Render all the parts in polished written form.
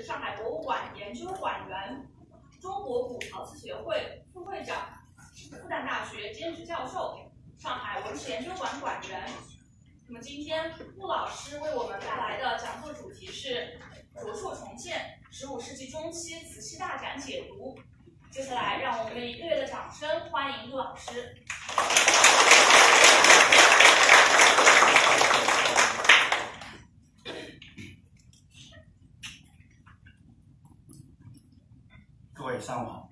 上海博物馆研究馆员，中国古陶瓷协会副会长，复旦大学兼职教授，上海文史研究馆馆员。那么今天穆老师为我们带来的讲座主题是着述重现15世纪中期瓷器大展解读。接下来让我们以热烈的掌声欢迎穆老师。 各位上午好。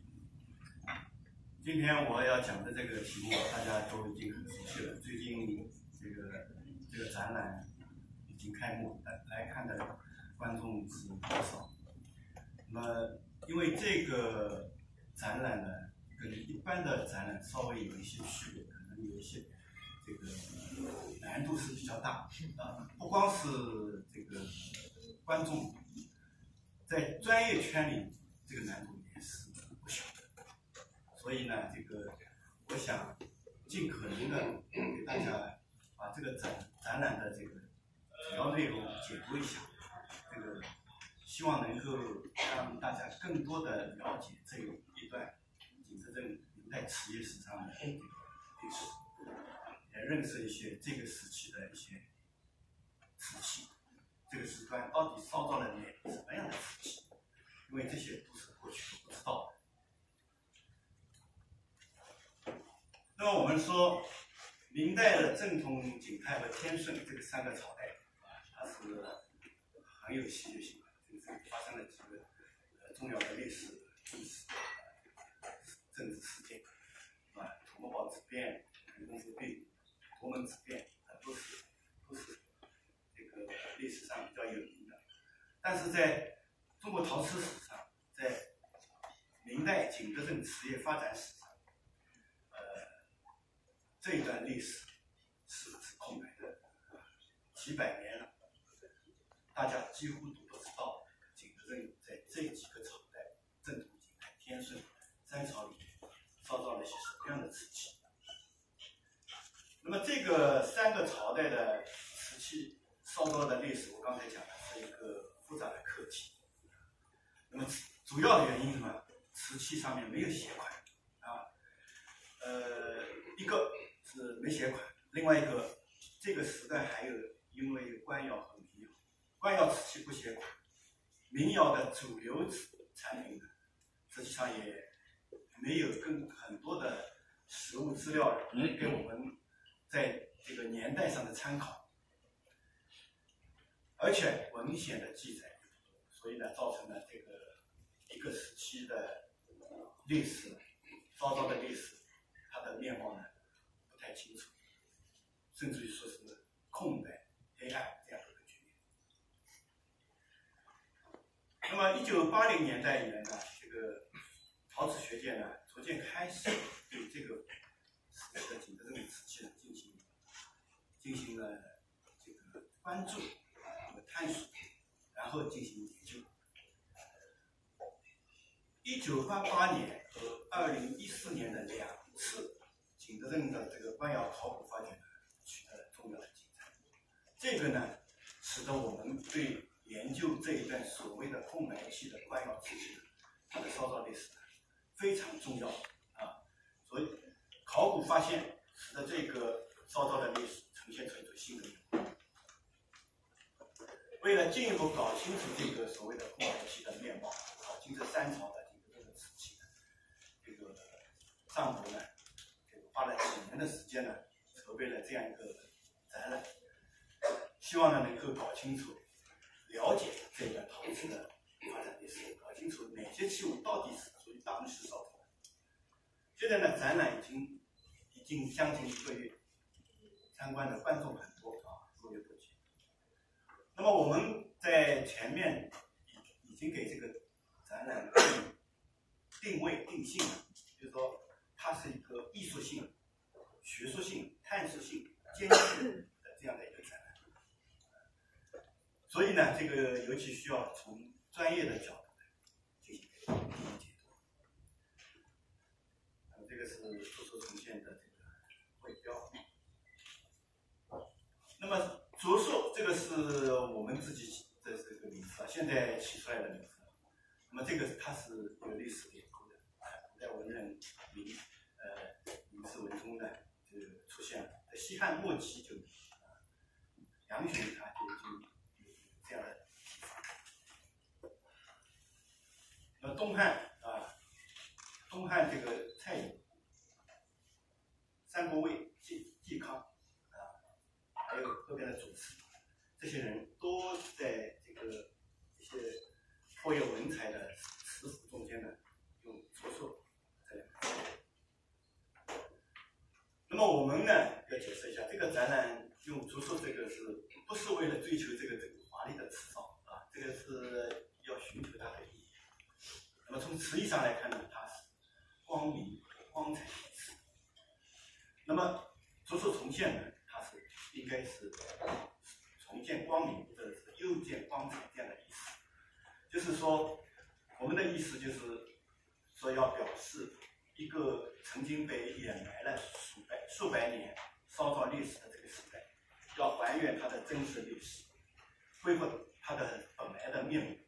今天我要讲的这个题目，大家都已经很熟悉了。最近这个展览已经开幕，来看的观众是不少。那么，因为这个展览呢，跟一般的展览稍微有一些区别，可能有一些这个难度是比较大啊。不光是这个观众，在专业圈里，这个难度也是不小的。所以呢，我想尽可能的给大家把这个展览的这个主要内容解读一下，希望能够让大家更多的了解这一段景德镇明代瓷业史上的历史，也认识一些这个时期的一些瓷器，这个时段到底烧造了什么样的瓷器，因为这些都是过去都不知道的。那么我们说，明代的正统、景泰和天顺这个3个朝代，它是很有戏剧性的，发生了几个重要的历史政治事件，土木堡之变、人工之变、夺门之变，都是这个历史上比较有名的。但是在中国陶瓷史上，在明代景德镇瓷业发展史上，这一段历史是空白的，几百年了，大家几乎都不知道景德镇在这几个朝代，正统、景泰、天顺3朝里面烧造了些什么样的瓷器。那么这个3个朝代的瓷器烧造的历史，我刚才讲的是一个复杂的课题。那么主要的原因是什么？瓷器上面没有写款啊，一个是没写款，另外一个这个时代还有因为官窑和民窑，官窑瓷器不写款，民窑的主流产品呢，实际上也没有很多的实物资料给我们在这个年代上的参考，而且文献的记载，所以呢，造成了这个一个时期的历史烧造的历史，它的面貌呢不太清楚，甚至于说是空白、黑暗这样的一个局面。那么1980年代以来呢，这个陶瓷学界呢逐渐开始对这个时期的景德镇瓷器呢进行了这个关注和探索，然后进行研究。1988年和2014年的2次景德镇的这个官窑考古发掘呢，取得了重要的进展。这个呢，使得我们对研究这一段所谓的空白期的官窑瓷器，它的烧造历史呢非常重要啊。所以考古发现使得这个烧造的历史呈现出一种新的面貌。为了进一步搞清楚这个所谓的空白期的面貌，搞清这3朝的景德镇的瓷器呢，这个上博呢，花了几年的时间呢，筹备了这样一个展览，希望呢能够搞清楚、了解这个陶瓷的发展历史，搞清楚哪些器物到底是属于当时烧造的。现在呢，展览已经将近1个月，参观的观众很多啊，如约不拒。那么我们在前面已经给这个展览定位定性了，就是说它是一个艺术性、学术性、探索性兼具的这样的一个展览。所以呢，这个尤其需要从专业的角度进行解读。这个是著述重现的这个绘标。那么着述这个是我们自己的这个名字是吧？现在起出来的没有。那么这个它是有历史典故的，古代文人明史文中的就出现了，在西汉末期就杨雄他就有这样的提法。那么东汉这个蔡邕、三国尉嵇康还有后边的祖师，这些人都在这个一些颇有文采的词赋中间呢，用竹篾这两个字。那么我们呢要解释一下，这个展览用竹篾这个不是为了追求这个华丽的词藻啊，这个是要寻求它的意义。那么从词义上来看呢，它是光明、光彩的词。那么竹篾重现呢，它是应该是重见光明或者是又见光彩这样的意思。就是说，我们的意思就是说要表示一个曾经被掩埋了数百年烧造历史的这个时代，要还原它的真实历史，恢复它的本来的面目。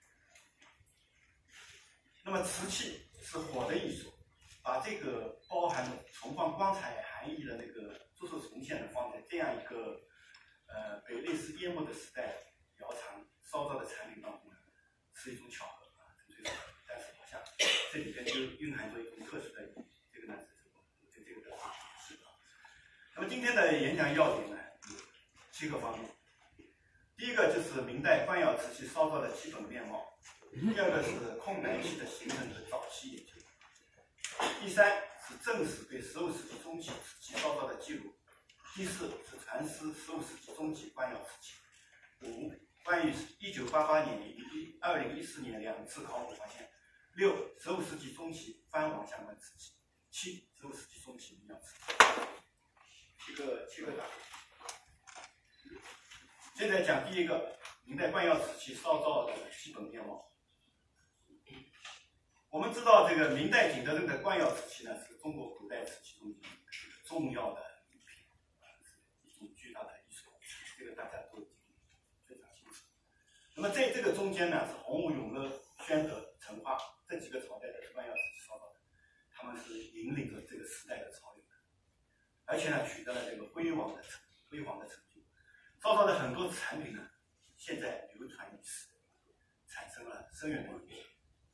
那么瓷器是火的艺术，把这个包含重放光彩含义的那个竹篾重现的放在这样一个被历史淹没的时代窑厂烧造的产品当中呢，是一种巧合啊，纯粹是，但是好像这里边就蕴含着一种特殊的意义，这个呢是对这个的解释。那么今天的演讲要点呢有7个方面。第一个就是明代官窑瓷器烧造的基本面貌，第二个是空白期的形成和早期研究，第三是正史对15世纪中期瓷器烧造的记录，第四是传思15世纪中期官窑瓷器，5关于1988年与2014年2次考古发现，6 15世纪中期藩王相关瓷器，7 15世纪中期民窑瓷器，7个大类。现在讲第一个，明代官窑瓷器烧造的基本面貌。我们知道这个明代景德镇的官窑瓷器呢，是中国古代瓷器中重要的一品，是一种巨大的艺术，这个大家都已经非常清楚。那么在这个中间呢，是洪武、永乐、宣德、成化这几个朝代的官窑瓷器烧造的，他们是引领着这个时代的潮流的，而且呢，取得了这个辉煌的成就。烧造的很多产品呢，现在流传于世，产生了深远的影响。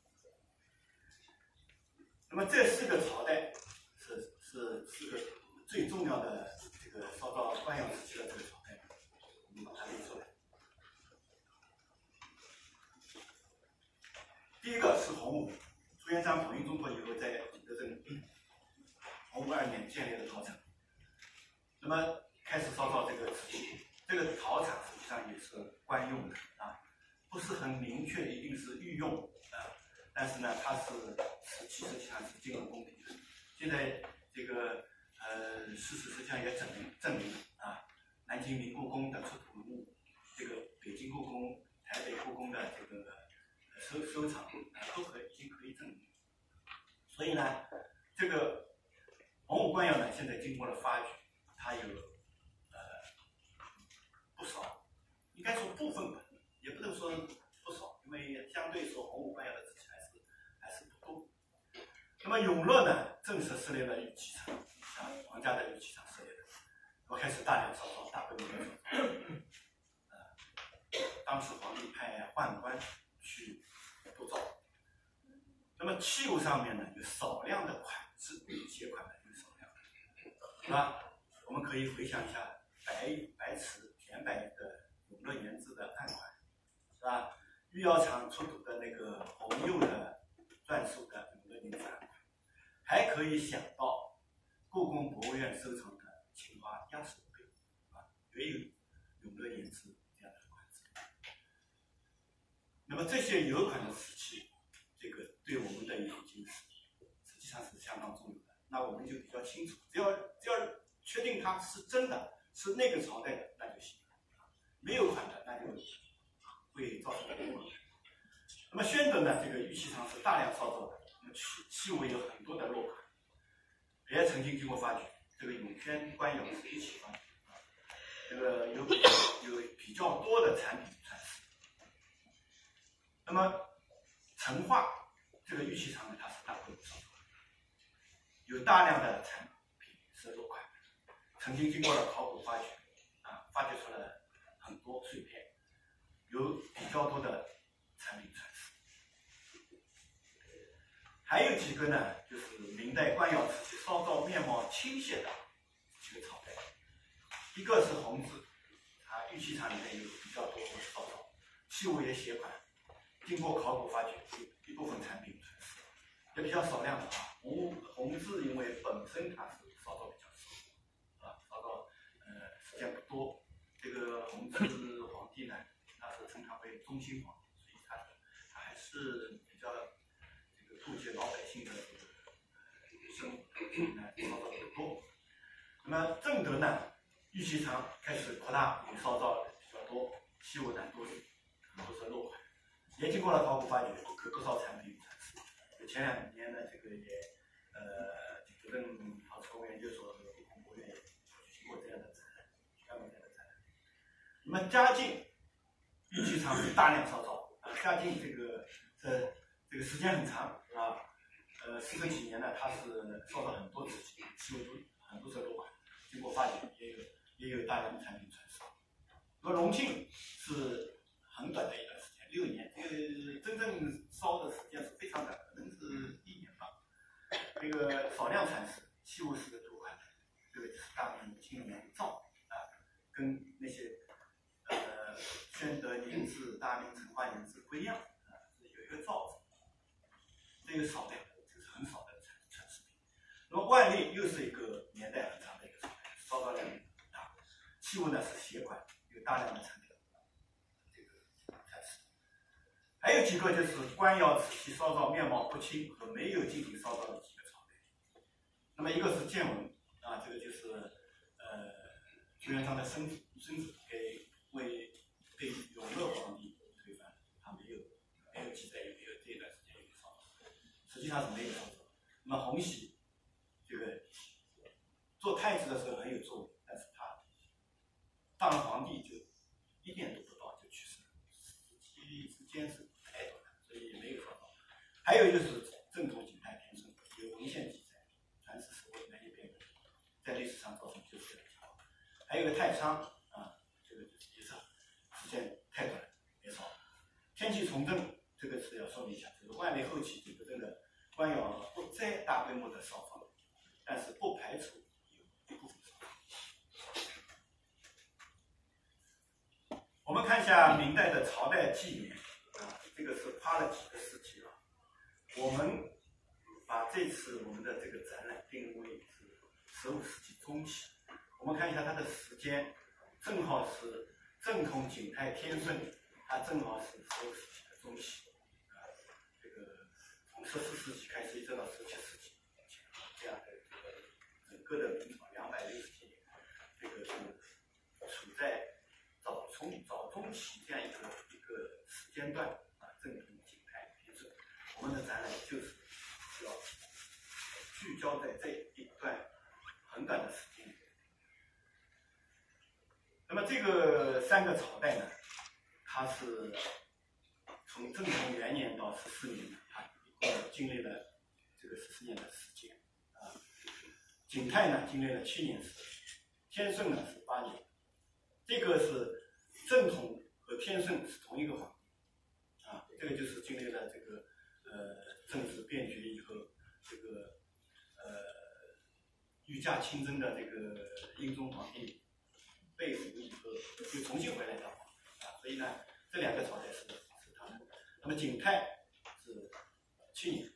那么这4个朝代是4个最重要的这个烧造官窑瓷器的这个朝代，我们把它列出来。第一个是洪武，朱元璋统一中国以后，在景德镇洪武2年建立了陶厂，那么开始烧造这个瓷器。这个陶厂实际上也是官用的啊，不是很明确一定是御用啊，但是呢，它是瓷器实际上是经过公平的。现在这个事实实际上也证明了啊，南京明故宫的出土文物，这个北京故宫、台北故宫的这个收藏都已经可以证明。所以呢，这个洪武官窑呢，现在经过了发掘，它有不少，应该说部分吧，也不能说不少，因为相对说洪武官窑的瓷器还是不多。那么永乐呢，正式设立了玉器厂啊，皇家的玉器厂设立的，我开始大量烧造，大规模的烧造。当时皇帝派宦官去督造。那么器物上面呢，有少量的款式，写款的有少量的，是吧？我们可以回想一下白瓷甜白的永乐年制的案款，是吧？御窑厂出土的那个红釉的篆书的永乐年制案款，还可以想到故宫博物院收藏的青花压手杯，啊，也有永乐年制这样的款式。那么这些有款的瓷器，这个对我们的眼睛实际上是相当重要的。那我们就比较清楚，只要确定它是真的，是那个朝代的，那就行。没有款的，那就会造成误会。那么宣德呢，这个玉器厂是大量烧造的，那么器物有很多的落款，也曾经经过发掘。这个永宣官窑是一起发掘，这个有比较多的产品传世。 那么成化这个玉器厂呢，它是大规模烧造，有大量的产品是落款，曾经经过了考古发掘，发掘出了很多碎片，有比较多的产品传世。还有几个呢，就是明代官窑瓷器烧造面貌倾斜的几个朝代，一个是弘治，玉器厂里面有比较多的烧造，器物也携款，经过考古发掘，一部分产品传世，也比较少量的弘治因为本身它是烧造比较少，烧造时间不多。这个弘治皇帝呢，他是称他为中兴皇帝，所以他还是比较顾及老百姓的生活，烧造的不多。那么正德呢，玉器厂开始扩大，烧造比较多，器物呢都是落款，也经过了考古发掘，有不少产品传世。前2年呢，这个也景德镇陶瓷工业研究所和故宫博物院举行过这样的展览，专门这样的展览。那么嘉靖玉器厂是大量烧造，嘉靖这个时间很长，40几年呢，它是烧造很多瓷器，器物很多是落款，经过发掘也有大量的产品传世。那么隆庆是很短的一段时间，6年，真正烧的时间是非常短，可能是1年吧。这个少量传世，器物是落款的，这个就是大明清年造跟那些宣德年制、大明成化年制不一样有一个造字，这个少量，这是很少的传世品。那么万历又是一个年代很长的一个朝代，烧造量很大，器物呢是携款，有大量的产品这个传世。还有几个就是官窑瓷器烧造面貌不清和没有进行烧造的几个朝代。那么一个是建文这个就是朱元璋的孙子被永乐皇帝推翻，他没有记载，也没有这一段时间有烧造，实际上是没有烧造。那么洪熙这个做太子的时候很有作为，但是他当了皇帝就1年都不到就去世了，时间是太短了，所以没有烧造。还有就是正统景泰天顺有文献记载，传世时候难以辨别，在历史上造成就是这个情况。还有个太仓这个也是时间太短，也少。天气从政这个是要说明一下，就是万历后期景德镇的官窑不再大规模的烧造，但是不排除有一部分烧造。我们看一下明代的朝代纪年这个是花了几个世纪了。我们把这次我们的这个展览定位是15世纪中期。我们看一下它的时间，正好是正统景泰天顺，它正好是15世纪的中期这个从14世纪开始一直到17世纪这样的整个的明朝260几年，这个是处在早中期这样一个时间段正统景泰天顺。我们的展览就是要聚焦在这一段很短的时间。那么这个3个朝代呢，它是从正统元年到14年，它一共经历了这个14年的时间景泰呢经历了7年时间，天顺呢是8年。这个是正统和天顺是同一个皇帝这个就是经历了这个政治变局以后，这个御驾亲征的这个英宗皇帝被俘以后又重新回来当皇帝所以呢这2个朝代是他们。那么景泰是7年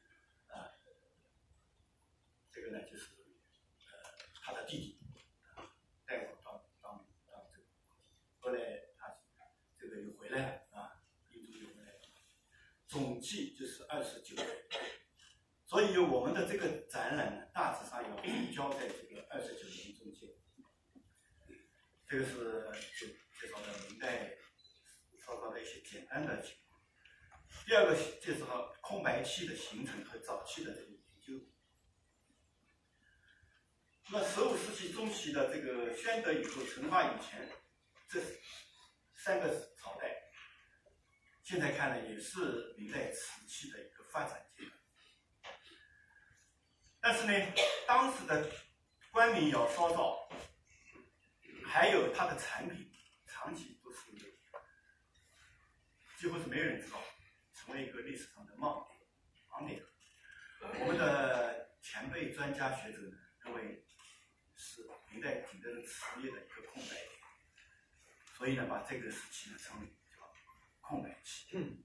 这个呢就是他的弟弟代父当这个皇帝，后来他这个又回来了英宗又回来了，总计就是29年。所以我们的这个展览呢，大致上要聚焦在这个29年中间。这个是介绍的明代烧造的一些简单的情况。第二个介绍空白期的形成和早期的这个研究。那么15世纪中期的这个宣德以后、成化以前，这3个朝代， 现在看来也是明代瓷器的一个发展阶段。但是呢，当时的官民窑烧造，还有它的产品，长期都是几乎是没有人知道，成为一个历史上的盲点。我们的前辈专家学者呢，认为是明代景德镇瓷业的一个空白点，所以呢，把这个时期呢称为叫空白期。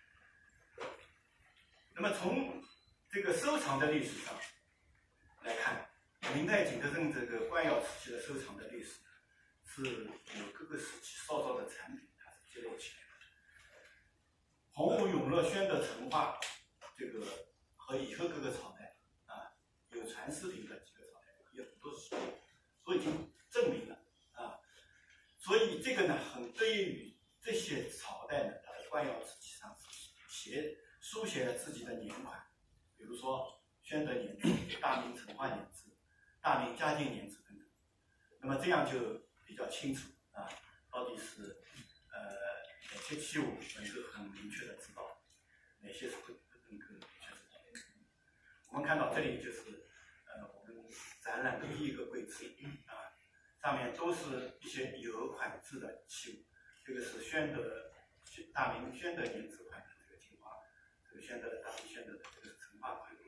那么从这个收藏的历史上来看，明代景德镇这个官窑瓷器的收藏的历史，是有各个时期烧造的产品，它是揭露起来的。洪武、永乐、宣德、成化，这个和以后各个朝代啊，有传世品的几个朝代，有很多史料都已经证明了啊。所以这个呢，很对于这些朝代呢，它的官窑瓷器上书写了自己的年款，比如说宣德年制、大明成化年制、大明嘉靖年制等等。那么这样就比较清楚啊，到底是哪些器物能够很明确的知道，哪些是不能够明确知道。我们看到这里就是我们展览的第一个柜子啊，上面都是一些有款制的器物。这个是大明宣德年制款的这个青花，这个大明宣德的这个是成化款，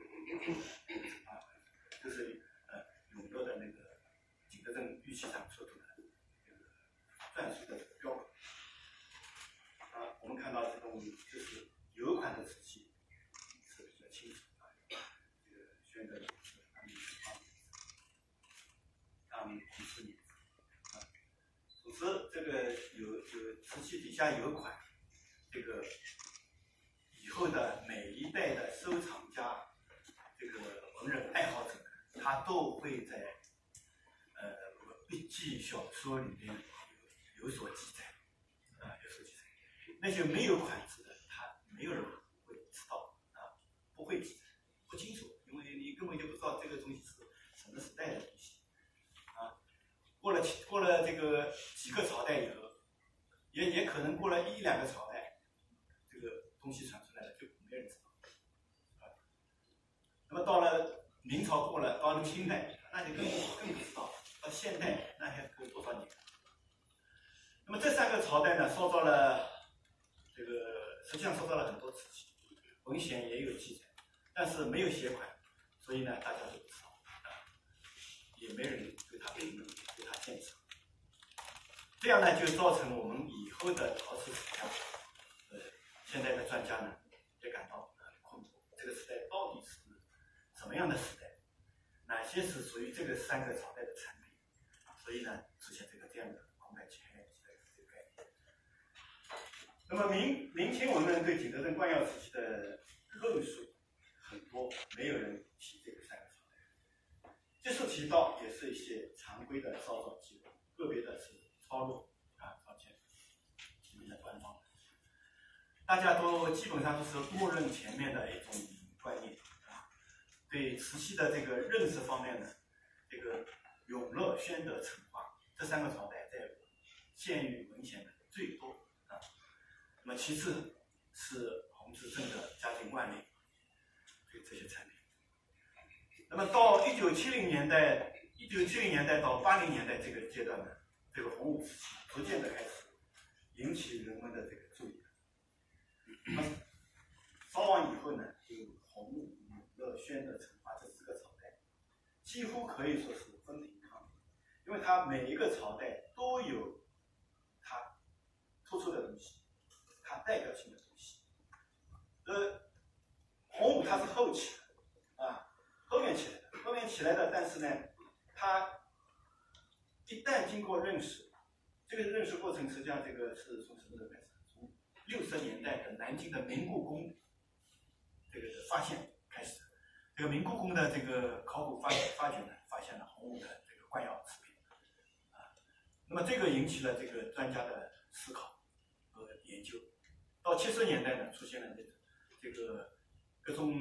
这是永乐的那个景德镇玉器厂出土的这个篆书的这个标本。啊，我们看到这种就是有款的瓷器是比较清楚啊，这个宣德年制、大明成化年制、大明弘治年制啊。总之，这个有瓷器底下有款，这个以后的每一代的收藏家，这个文人爱好者，他都会在笔记小说里面有所记载，有所记载。那些没有款制的，他没有人会知道啊，不会记载，不清楚，因为你根本就不知道这个东西是什么时代的东西啊。过了这个几个朝代以后，也可能过了1、2个朝代，这个东西传出来了就没人知道啊。那么到了明朝过了，到了清代，那就更不知道。到现代那还隔多少年？那么这3个朝代呢，烧造了这个实际上烧造了很多瓷器，文献也有记载，但是没有写款，所以呢大家都不知道啊，也没人对它评论，对它鉴赏。这样呢就造成我们以后的陶瓷史家，现在的专家呢也感到很困惑，这个时代到底是什么样的时代？哪些是属于这个3个朝代的产品？所以呢，出现这样的空白期这个概念。那么明清文人对景德镇官窑瓷器的论述很多，没有人提这个3个朝代。即使提到，也是一些常规的烧造记录，个别的是抄录啊，抄前前面的官方。大家都基本上都是默认前面的一种观念啊。对瓷器的这个认识方面呢，这个永乐、宣德、成化这3个朝代在现于文献的最多啊。那么其次是弘治、正德、嘉靖、万历这些产品。那么到1970年代到80年代这个阶段呢，这个洪武瓷器逐渐的开始引起人们的这个注意。那么稍往以后呢，就洪武、永乐、宣德、成化这4个朝代，几乎可以说是分庭抗礼，因为它每一个朝代都有它突出的东西，它代表性的东西。洪武它是后起的啊，后面起来的，但是呢，它一旦经过认识，这个认识过程实际上这个是从什么时候开始？从60年代的南京的明故宫这个发现开始。这个明故宫的这个考古发掘呢，发现了洪武的这个官窑瓷品啊。那么这个引起了这个专家的思考和研究。到70年代呢，出现了这个各种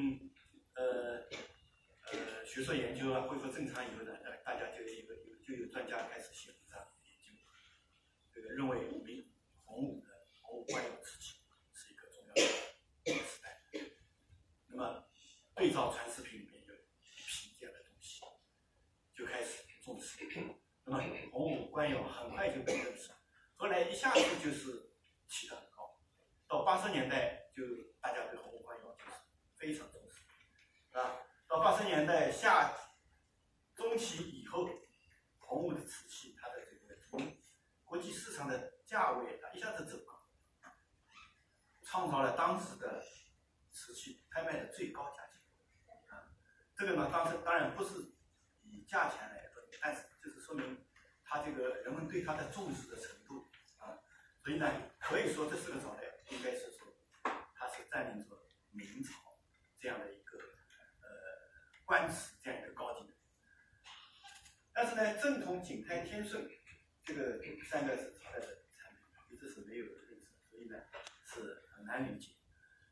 学术研究啊恢复正常以后呢，大家就有专家开始写文章研究，这个认为洪武官窑瓷器是一个造传世品里面有一批这样的东西，就开始重视。那么洪武官窑很快就被认识，后来一下子就是起得很高。到80年代，就大家对洪武官窑就是非常重视，啊，到80年代中期以后，洪武的瓷器它的这个从国际市场的价位它一下子走高，创造了当时的瓷器拍卖的最高价钱。这个呢，当然不是以价钱来分，但是就是说明它这个人们对它的重视的程度啊。所以呢，可以说这4个朝代应该是说它是占领着明朝这样的一个官瓷这样一个高地的。但是呢，正统、景泰、天顺这个3个是朝代的产品，一直是没有认识，所以呢是很难理解。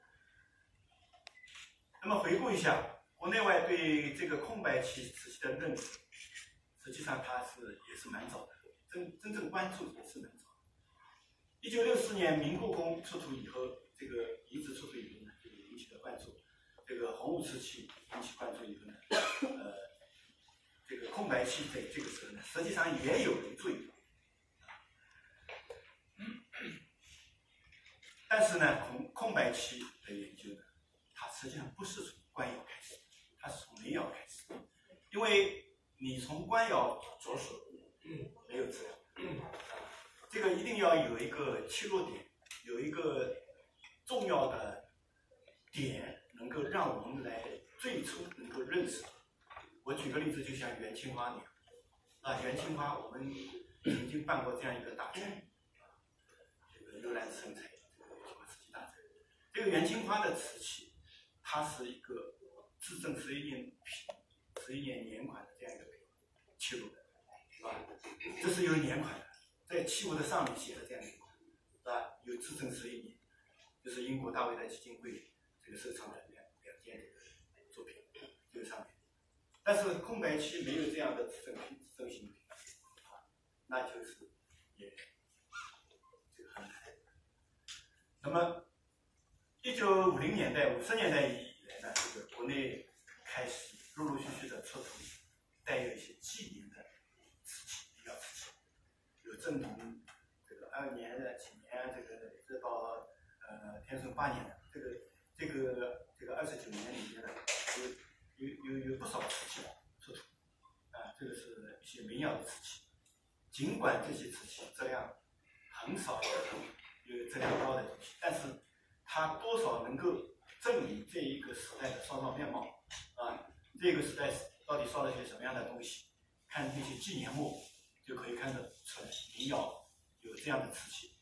那么回顾一下。国内外对这个空白期瓷器的认识，实际上它也是蛮早的，真正关注也是蛮早的。1964年明故宫出土以后，这个遗址出土以后呢，就引起了关注。这个洪武瓷器引起关注以后呢，这个空白期在这个时候呢，实际上也有人注意到。但是呢，空白期的研究呢，它实际上不是从官窑开始。它是从民窑开始，因为你从官窑着手，没有质量，这个一定要有一个切入点，有一个重要的点，能够让我们来最初能够认识。我举个例子，就像元青花那样，元青花我们曾经办过这样一个大展，这个幽兰生彩，这个瓷器大展。这个元青花的瓷器，它是一个至正11年年款的这样一个器物的，是吧？这是有年款的，在器物的上面写的这样一个，是吧？有至正11年，就是英国大卫的基金会这个收藏的两件这个作品，这个上面。但是空白期没有这样的至正型品，那就是也这个很难。那么1950年代、50年代以来呢，这个国内开始陆陆续续的出土带有一些纪年的瓷器，民窑瓷器，有正统这个22年的几年，这个一直到天顺8年的，这个29年里面呢，有不少瓷器出土，这个是一些民窑的瓷器，尽管这些瓷器质量很少有质量高的东西，但是它多少能够证明这一个时代的烧造面貌啊，这个时代到底烧了些什么样的东西？看那些纪年木就可以看得出来，民窑有这样的瓷器。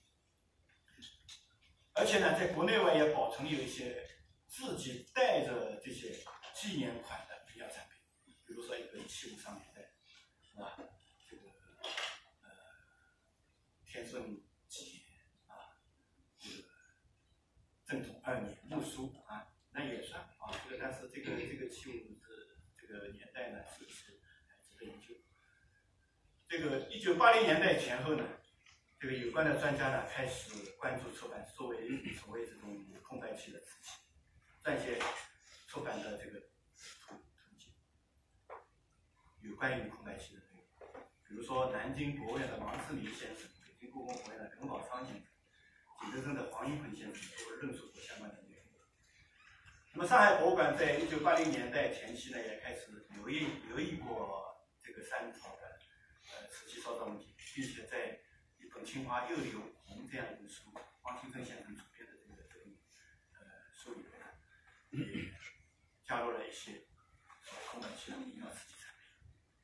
而且呢，在国内外也保存有一些自己带着这些纪年款的民窑产品，比如说一个器物上面的，是吧？这个天顺几年啊，这个正统2年木梳啊，那也算啊。这个但是这个器物是这个年代呢是值得研究。这个1980年代前后呢，这个有关的专家呢开始关注出版所谓这种空白期的瓷器，撰写出版的这个途径，有关于空白期的内容，比如说南京博物院的王志民先生，北京故宫博物院的耿宝昌先生，景德镇的黄英鹏先生都论述过相关的内容。那么上海博物馆在1980年代前期呢，也开始留意过这个三朝的瓷器烧造问题，并且在一本《青花釉流红》这样一本书，黄清正先生主编的这本书里面呢，也加入了一些空白期的民窑瓷器产品。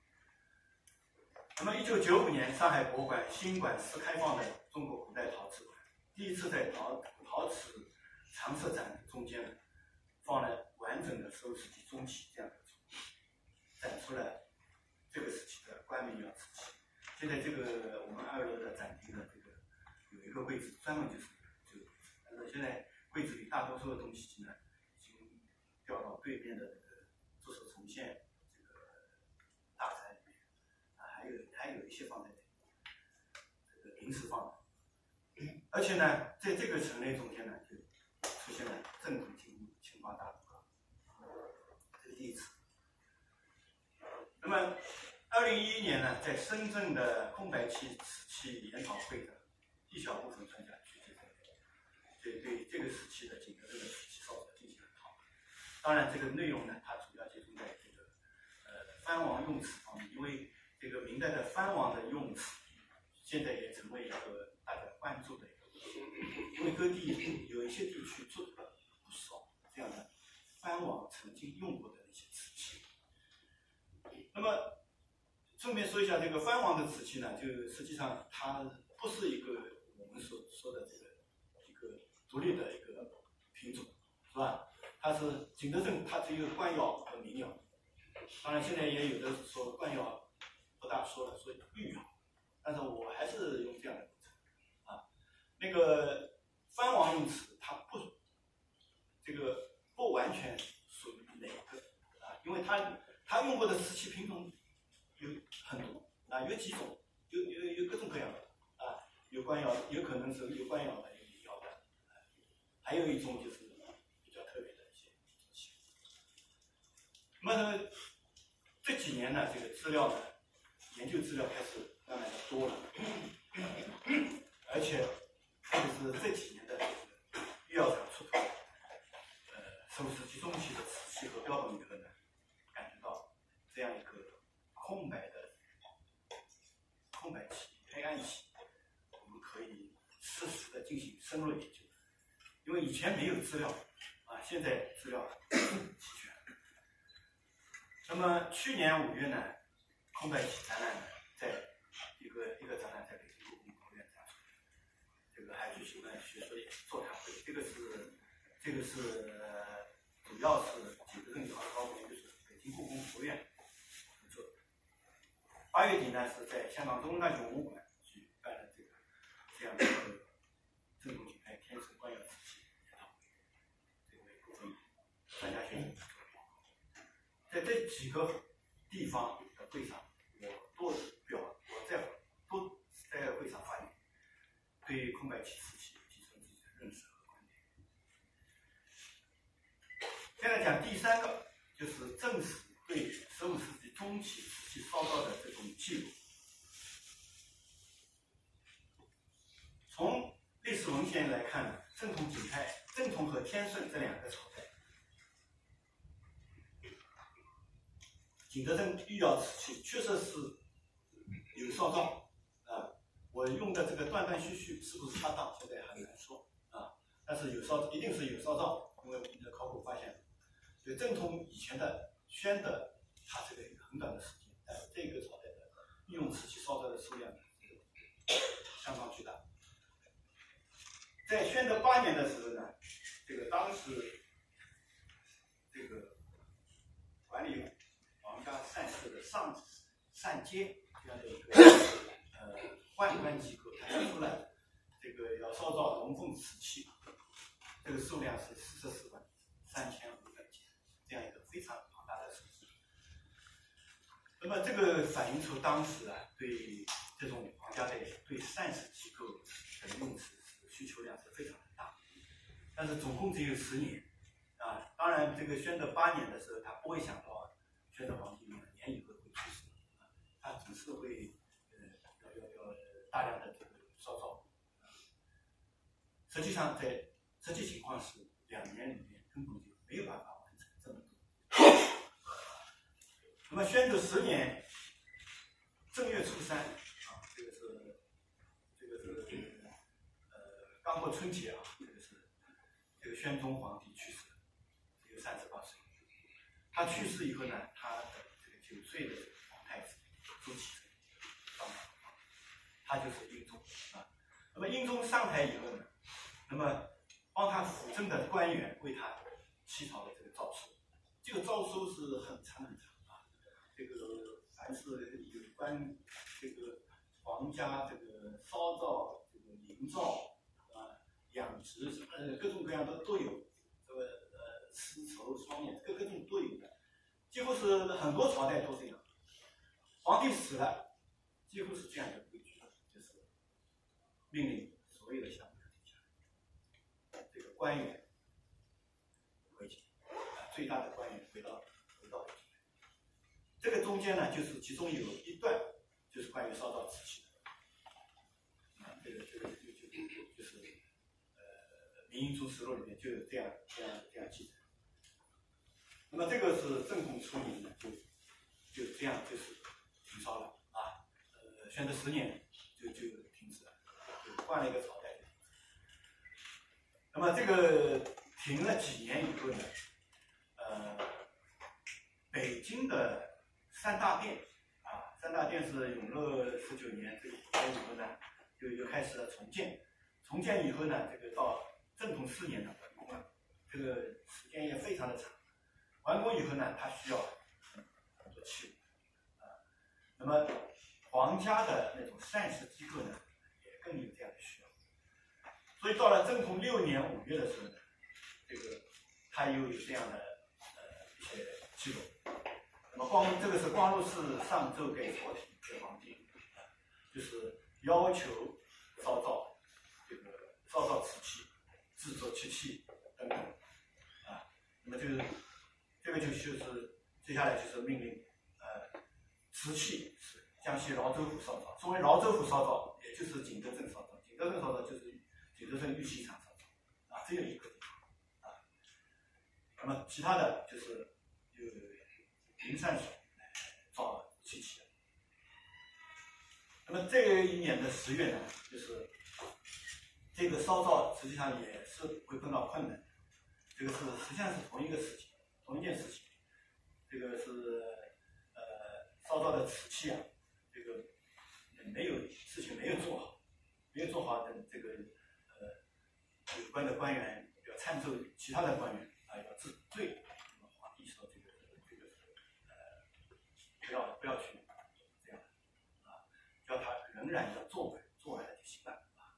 那么1995年，上海博物馆新馆试开放的中国古代陶瓷馆，第一次在陶瓷常设展中间呢，放了完整的15世纪中期这样的展出了这个时期的官民窑瓷器。现在这个我们2楼的展厅的这个有一个柜子专门就是这个柜子，但是现在柜子里大多数的东西呢已经调到对面的这个驻守重现这个大宅里面，还有一些放在这个临时放的，而且呢，在这个陈列中间呢，就出现了正统青花大炉。 一次。那么2011年呢，在深圳的空白期瓷器研讨会的一小部分专家去对这个时期的景德镇的瓷器烧制进行了讨论。当然，这个内容呢，它主要集中在这个藩王用瓷方面，因为这个明代的藩王的用瓷，现在也成为一个大家关注的一个问题，因为各地有一些地区做的不少这样的藩王曾经用过的一些瓷器。那么顺便说一下，这个藩王的瓷器呢，就实际上它不是一个我们所说的这个一个独立的一个品种，是吧？它是景德镇，它只有官窑和民窑。当然，现在也有的说官窑不大说了，说御窑，但是我还是用这样的名称啊。那个藩王用瓷，它不完全属于哪个啊，因为它用过的瓷器品种有很多啊，有几种，有各种各样的啊，有官窑，有可能是有官窑的，有民窑的，还有一种就是比较特别的一些瓷器。那么这几年呢，这个资料呢，研究资料开始慢慢的多了，而且特别是这几年的御窑厂出土首次集中器的瓷器和标本以后呢，感觉到这样一个空白期、黑暗期，我们可以适时的进行深入研究，因为以前没有资料啊，现在资料齐全。那么去年5月呢，空白期展览呢，在一个展览在北京故宫博物院展出，这个还举行了学术座谈会，这个是主要是景德镇考古研究所、北京故宫博物院合作。8月底呢，是在香港中文大学文物馆举办了这样的一个正统景派天成官窑瓷器研讨会，这位部分专家学者在这几个地方的会上，我在会上发言，对空白期瓷器提出自己的认识和观点。现在讲第三个，就是正史对15世纪中期瓷器烧造的这种记录。从历史文献来看呢，正统景泰、正统和天顺这2个朝代，景德镇御窑瓷器确实是有烧造啊。我用的这个断断续续是不是恰当，现在很难说啊。但是有烧，一定是有烧造，因为我们的考古发现，对正统以前的宣德，它这个很短的时间，这个朝代的御用瓷器烧造的数量相当巨大。在宣德8年的时候呢，这个当时这个管理皇家膳食的膳阶这样的一个宦官机构，它提出来这个要烧造龙凤瓷器，这个数量是44万3500件，这样一个非常庞大的数字。那么这个反映出当时啊，对这种皇家的对膳食机构的用瓷需求量是非常的大，但是总共只有10年啊。当然，这个宣德8年的时候，他不会想到宣德皇帝2年以后会去世啊，他只是会要大量的这个烧造。实际上，在实际情况是2年里面根本就没有办法完成这么多。那么宣德10年正月初3啊，这个是刚过春节啊，这个宣宗皇帝去世了，只有38岁。他去世以后呢，他的这个9岁的皇太子朱祁镇当了皇帝，他就是英宗啊。那么英宗上台以后呢，那么帮他辅政的官员为他起草了这个诏书，这个诏书是很长啊。这个凡是有关这个皇家这个烧造、这个营造啊、养殖各种各样的都有，这个丝绸、双眼各种都有的，几乎是很多朝代都这样。皇帝死了，几乎是这样一个规矩，就是命令所有的项目这个官员回去，最大的官员回到这个中间呢，就是其中有一段就是关于烧造瓷器的，这个就是《明英宗实录》里面就有这样记载。那么这个是正统初年呢，就这样就是停烧了啊，宣德10年就停止了，就换了一个朝代就停止了。那么这个停了几年以后呢，北京的三大殿啊，三大殿是永乐19年这个以后呢，就开始了重建。重建以后呢，这个到正统4年呢完工了，这个时间也非常的长。完工以后呢，它需要很多器物啊。那么皇家的那种膳食机构呢，也更有这样的需要。所以到了正统6年5月的时候呢，这个它又有这样的一些记录。那么这个是光禄寺上奏给朝廷给皇帝，就是要求烧造瓷器、制作漆器等等啊。那么这个就是接下来就是命令瓷器是江西饶州府烧造。所谓饶州府烧造，也就是景德镇烧造。景德镇烧造就是景德镇玉器厂烧造啊，只有一个地方啊。那么其他的就是有云山所造漆器。那么这一年的10月呢，就是这个烧造实际上也是会碰到困难。这个是实际上是同一件事情。这个是烧造的瓷器啊，这个事情没有做好的这个有关的官员要参奏其他的官员啊，要治罪。那么皇帝说这个不要去这样啊，叫他仍然要做完了就行了啊。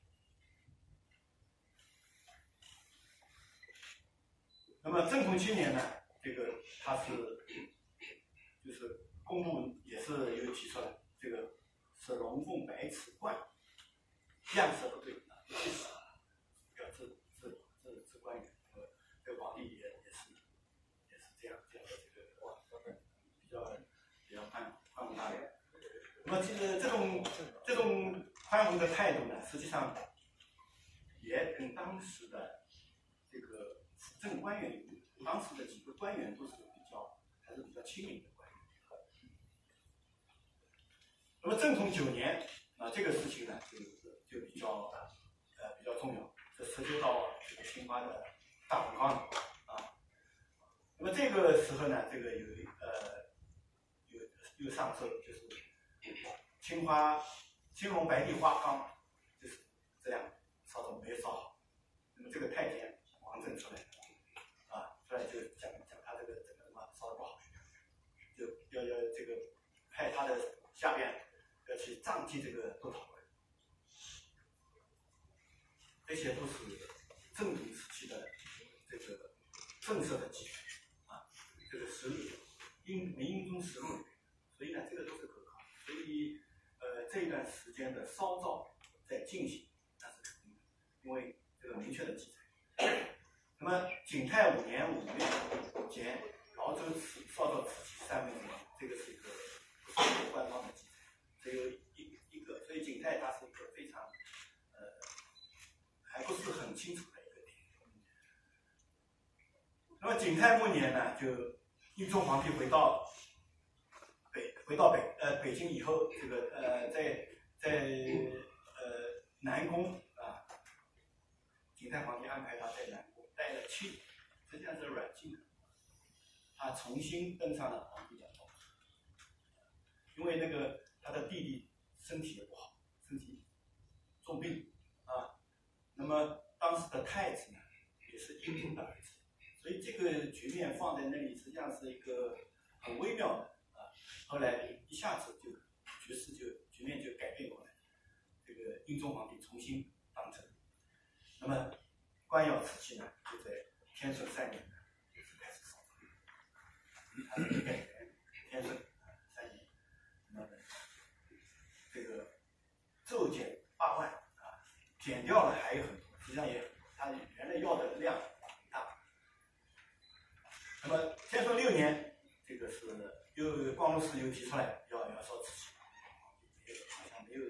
那么正统7年呢，这个它就是公布也是有提出来，这个是龙凤白瓷冠，样式不对啊，不对死，要治官员。这个皇帝也是这样的这个比较宽宏大量。那么这种宽宏的态度呢，实际上也跟当时的这个辅政官员有关。当时的几个官员都是还是比较亲民的官员。那么正统9年啊，这个事情呢就比较重要，这涉及到这个清华的大红缸啊。那么这个时候呢，这个有上奏，就是青龙白帝花缸，就是这样烧造没烧好。那么这个太监王振出来啊，出来就讲他这个什么烧的不好，就要这个派他的下边要去杖击这个督讨官。这些都是正统时期的这个正式的记载啊，这个明英宗实录里面，所以呢，这个都是可靠。所以这一段时间的烧造在进行，那是肯定的，因为这个明确的记载。那么景泰5年5月间，饶州烧造瓷器3分之一，这个是一个不是官方的记载，只有一个，所以景泰它是一个非常还不是很清楚的一个点。那么景泰末年呢，就英宗皇帝回到北京以后，这个在南宫啊，景泰皇帝安排他在南宫待了7年，实际上是软禁的。他重新登上了皇帝的宝座，因为那个他的弟弟身体也不好，身体重病啊。那么当时的太子呢，也是英宗的儿子，所以这个局面放在那里，实际上是一个很微妙的啊。后来一下子局面就改变过来，这个英宗皇帝重新当政。那么官窑瓷器呢，就在天顺3年呢，就是开始烧。天顺3年，那么这个骤减8万啊，减掉了还有很多，实际上他原来要的量很大。那么天顺6年，这个是又光禄寺又提出来要烧瓷器，好像没有。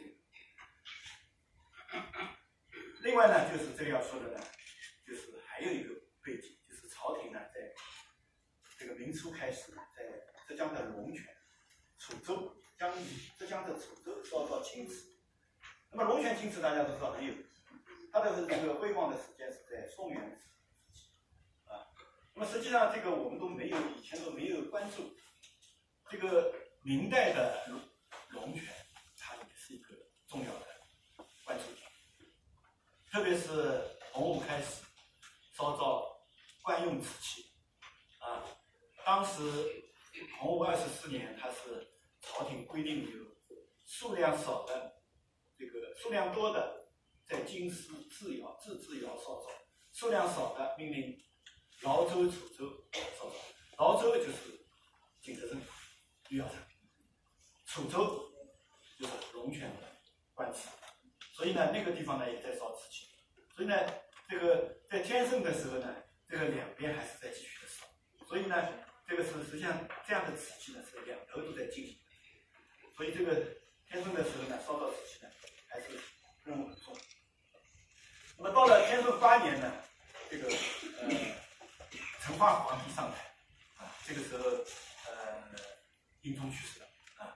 另外呢，就是这个要说的呢，就是还有一个背景，就是朝廷呢在这个明初开始呢，在浙江的龙泉、楚州、浙江的楚州烧造青瓷。那么龙泉青瓷大家都知道很有，它的这个辉煌的时间是在宋元时期啊。那么实际上这个我们以前都没有关注，这个明代的龙泉，它也是一个重要的关注点。特别是洪武开始烧造官用瓷器，啊，当时洪武24年，它是朝廷规定有数量少的数量多的在京师制窑烧造，数量少的命令饶州、楚州烧造。饶州就是景德镇御窑厂，楚州就是龙泉的官瓷。所以呢，那个地方呢也在烧瓷器，所以呢，这个在天圣的时候呢，这个两边还是在继续的烧，所以呢，这个是实际上这样的瓷器呢是两头都在进行的，所以这个天圣的时候呢，烧造瓷器呢还是任务很重。那么到了天顺8年呢，这个成化皇帝上台啊，这个时候英宗去世了啊，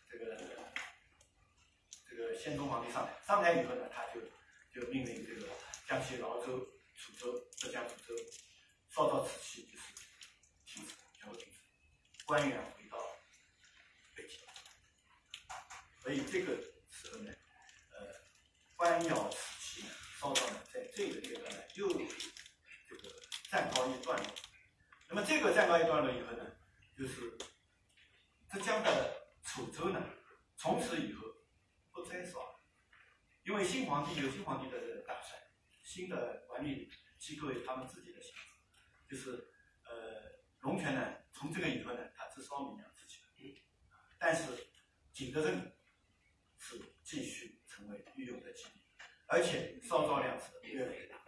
这个宪宗皇帝上台以后呢，他就命令这个江西饶州、楚州、浙江楚州烧造瓷器就是停止，全部停止，官员回到北京。所以这个时候呢，官窑瓷器呢烧造呢，在这个阶段呢又这个暂告一段落。那么这个暂告一段落以后呢，就是浙江的楚州呢，从此以后不再烧了，因为新皇帝有新皇帝的打算，新的管理机构有他们自己的想法，就是龙泉呢，从这个以后呢，它只烧名扬瓷器，但是景德镇是继续成为御用的基地，而且烧造量是越来越大。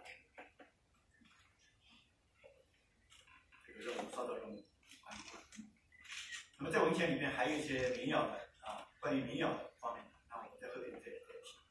这个任务烧造任务完成。那么在文献里面还有一些民谣的啊，关于民谣的方面，啊，我在后面再提。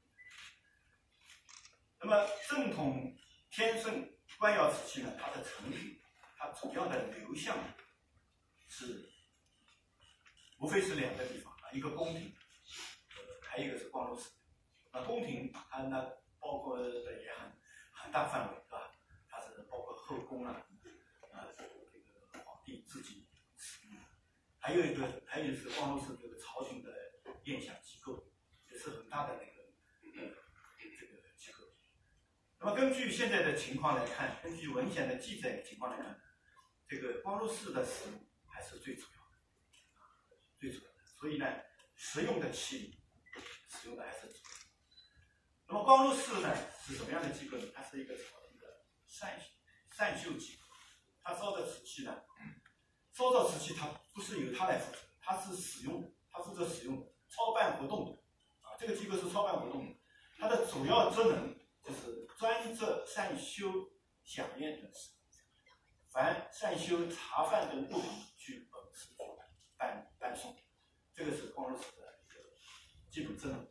那么正统天圣官窑瓷器呢，它的成品，它主要的流向是无非是两个地方啊，一个宫廷，还有一个是光禄寺。那宫廷它呢包括的也很大范围，是吧？它是包括后宫啊，这个皇帝自己使用的，还有就是光禄寺这个朝廷的殿享机构，也是很大的这个机构。那么根据现在的情况来看，根据文献的记载的情况来看，这个光禄寺的使用还是最主要的，所以呢，实用的器皿使用的还是主要。那么光禄寺呢是什么样的机构呢？它是一个朝廷的善修机构，它烧的瓷器呢，烧造瓷器它不是由它来负责，它是使用的，它负责使用的，操办活动的啊，这个机构是操办活动的，它的主要职能就是专责善修享宴等事，凡善修茶饭等物品去本寺办送，这个是光禄寺的一个基本职能。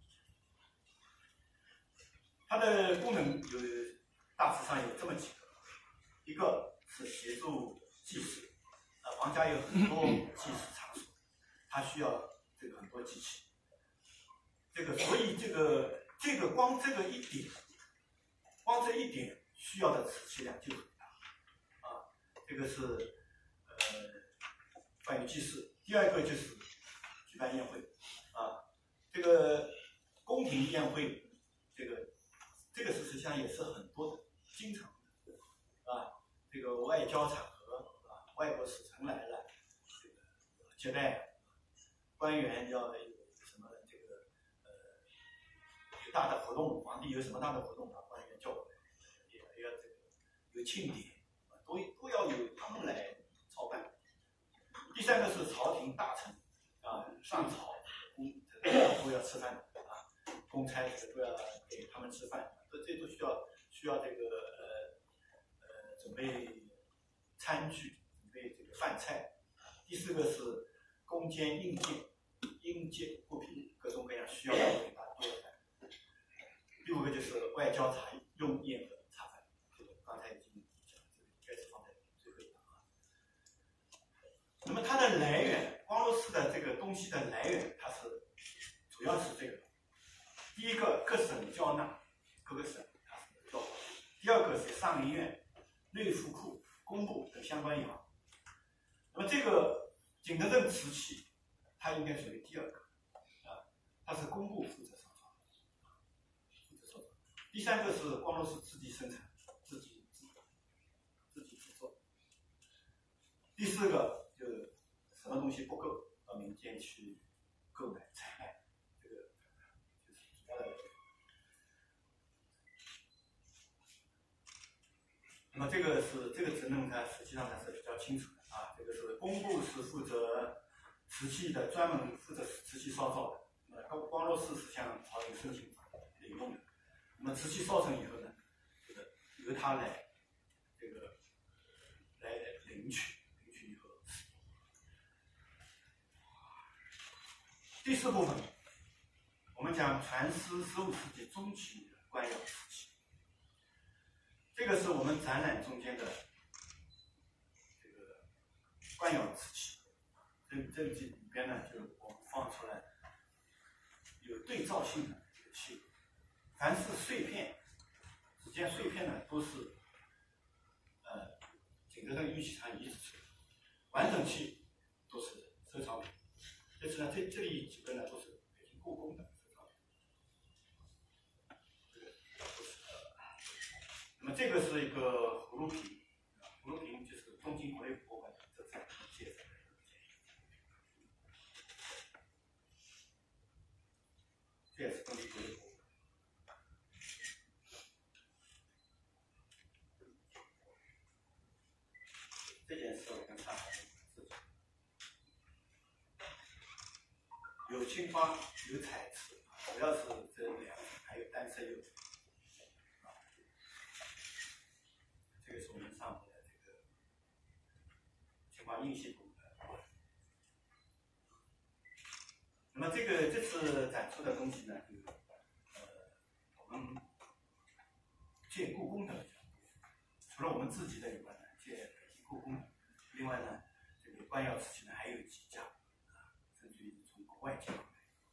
它的功能大致上有这么几个，一个是协助祭祀，皇家有很多祭祀场所，它需要这个很多机器，所以这个光这一点需要的瓷器量就很大啊。这个是关于祭祀。第二个就是举办宴会啊，这个宫廷宴会，这个实际上也是很多的，经常的啊，这个外交场合啊，外国使臣来了，这个接待官员要有什么有大的活动，皇帝有什么大的活动，把官员叫过来，也要这个有庆典，都要有他们来操办。第三个是朝廷大臣啊，上朝都要吃饭啊，公差都要给他们吃饭。这都需要这个准备餐具，准备这个饭菜， 第4个是弓箭、硬箭、阴箭物品，各种各样需要的尾巴都要带。第5个就是外交茶用宴和茶饭，这个刚才已经讲，这个应该是放在最后一行啊。那么它的来源，光禄寺的这个东西的来源，它是主要是这个。第一个，各省交纳，各个省它是交纳。第2个是上林院、内府库、工部等相关银行。那么这个景德镇瓷器，它应该属于第2个啊，它是工部负责上传，第3个是光禄寺自己生产、自己制作。第4个就是什么东西不够，到民间去购买采买，这个就是主要的。那么这个职能它实际上还是比较清楚的啊。这个是工部是负责瓷器的，专门负责瓷器烧造的。光禄寺是向朝廷申请领用的。那么瓷器烧成以后呢，这个由他来领取以后。第4部分，我们讲传师15世纪中期的官窑瓷器。这个是我们展览中间的这个官窑瓷器。这里边呢，就我们放出来有对照性的这个器物。凡是碎片，只见碎片呢都是景德镇玉器厂遗址出的，完整器都是收藏品。但是呢，这里几个呢都是北京故宫的收藏品。那么这个是一个葫芦瓶，葫芦瓶就是东京国立博物馆这3个介绍的。这也是东京国立博物馆。这件事我们上海自己有青花，有彩瓷，主要是这2种，还有单色釉。这个是我们上面的这个青花印系部分。那么这次展出的东西呢，我们借故宫的比较多，除了我们自己的以外呢，借北京故宫的。另外呢，这个官窑瓷器呢还有几家甚至于从国外进口来。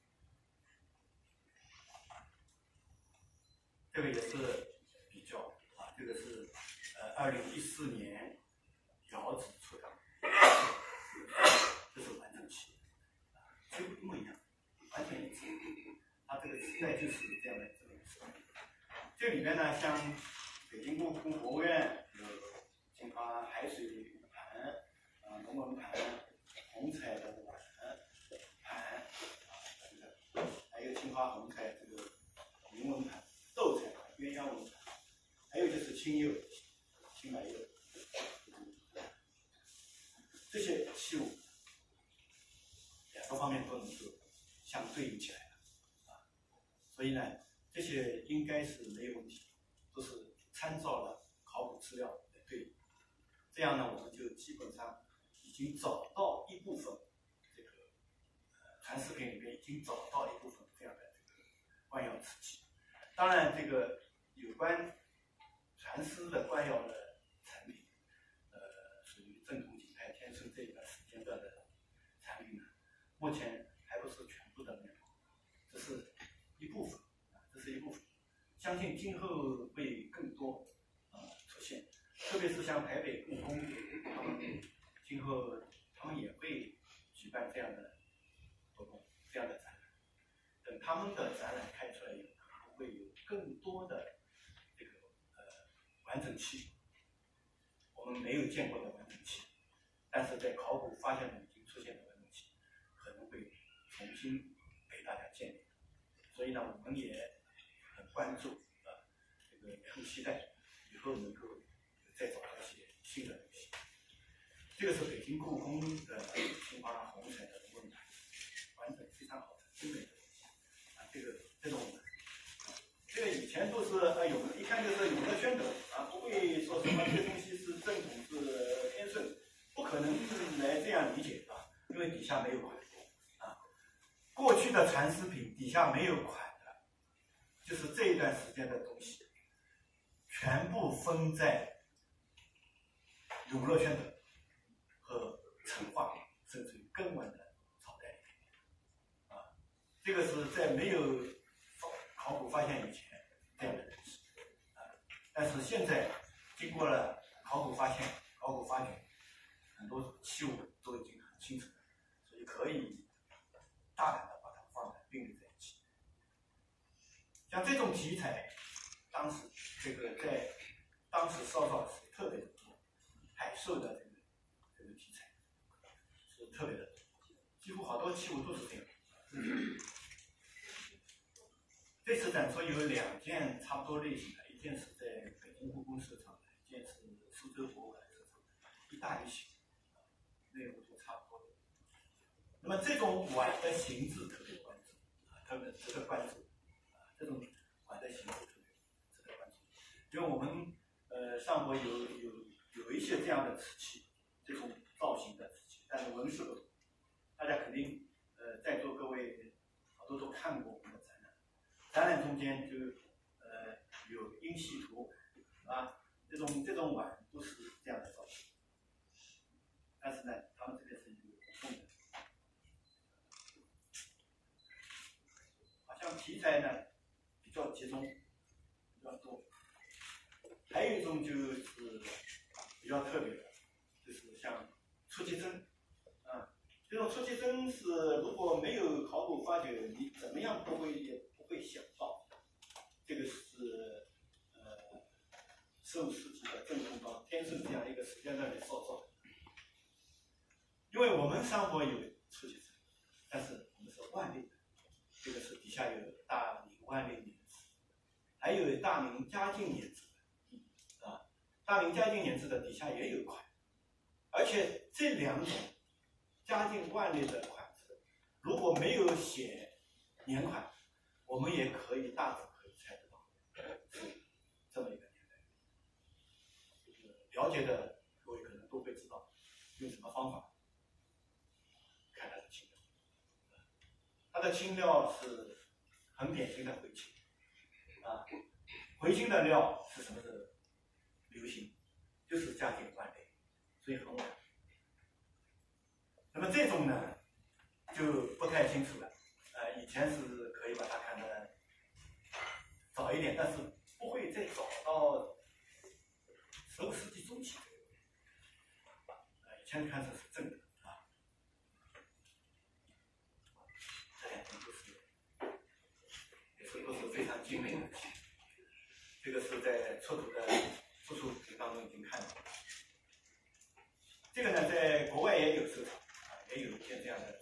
这个也是比较啊，这个是2014年窑址出的，这是完整器，几乎一模一样，完全一致。它这个时代就是这样的这么一个时代。这里面呢，像北京故宫博物院有青花海水盘、龙纹盘、红彩的碗盘还有青花红彩这个银纹盘、斗彩盘、鸳鸯纹盘，还有就是青釉、青白釉，这些器物2个方面都能够相对应起来的所以呢，这些应该是没有问题，都是参照了考古资料来对应。这样呢，我们就基本上已经找到一部分这个传世品里面已经找到一部分这样的这个官窑瓷器。当然，这个有关传世的官窑的产品，属于正统景泰天顺这一段时间段的产品呢，目前还不是全部的面貌，这是一部分，相信今后会更多出现。特别是像台北故宫，他们今后他们也会举办这样的活动、这样的展览。等他们的展览开出来以后，会有更多的这个完整器，我们没有见过的完整器，但是在考古发现中已经出现的完整器，可能会重新给大家建立。所以呢，我们也很关注这个也很期待以后能够再找到一些新的东西。这个是北京故宫的青花红彩的龙纹盘，完整非常好的精美的东西这种这个以前都是一看就是有的宣德不会说什么这个东西是正统是天顺，不可能来这样理解下没有款啊。过去的传世品底下没有款的，就是这一段时间的东西，全部封在永乐宣德和成化甚至于更晚的朝代里面啊。这个是在没有考古发现以前这样的认识啊，但是现在经过了考古发现、考古发掘，很多器物都已经很清楚了，所以可以大胆的把它放在并列在一起。像这种题材，当时在当时烧造是特别的多，海兽的这个题材是特别的多，几乎好多器物都是这样。这次展出有2件差不多类型的，一件是在北京故宫收藏的，一件是苏州博物馆收藏的，一大一小，内容都差不多。那么这种碗的形制特别关注，特别值得关注，这种碗的形制特别值得关注，因为我们上博有一些这样的瓷器，这种造型的瓷器，但是纹饰不同，大家肯定在座各位好多都看过我们的展览。展览中间就有英系图啊，这种碗都是这样的造型，但是呢，他们这边是有补充的。好像题材呢比较集中，比较多。还有一种就是比较特别的，就是像出奇针啊，这种出奇针是如果没有考古发掘，你怎么样也不会想到，这个是15世纪的郑公到天顺这样一个时间段里烧造的。因为我们上博有出奇针，但是我们是万历的，这个是底下有大明万历年制，还有大明嘉靖年制的啊，大明嘉靖年制的底下也有款，而且这2种嘉靖万历的款式，如果没有写年款，我们也可以大致可以猜得到是这么一个年代。了解的各位可能都会知道用什么方法看它的青料。它的青料是很典型的回青啊，回青的料是什么时候流行？就是嘉靖万历，所以很晚。那么这种呢就不太清楚了，以前是可以把它看得早一点，但是不会再早到15世纪中期。以前看的是正的啊，这2件都是非常精美的。这个是在出土品当中已经看到。这个呢，在国外也有收藏啊，也有一件这样的。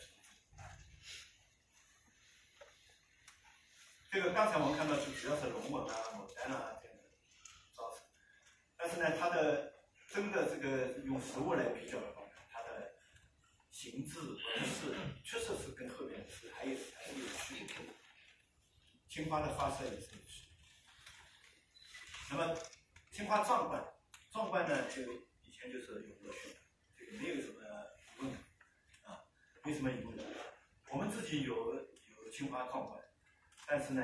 这个刚才我们看到是主要是龙纹啊、牡丹啊这样的造成，但是呢，它的真的这个用实物来比较的话，它的形制纹饰确实是跟后面是还是有区别的。青花的发色也是有区别。那么青花壮观呢，就以前就是永乐宣德，这个没有什么疑问啊，没什么疑问。我们自己有青花壮观，但是呢，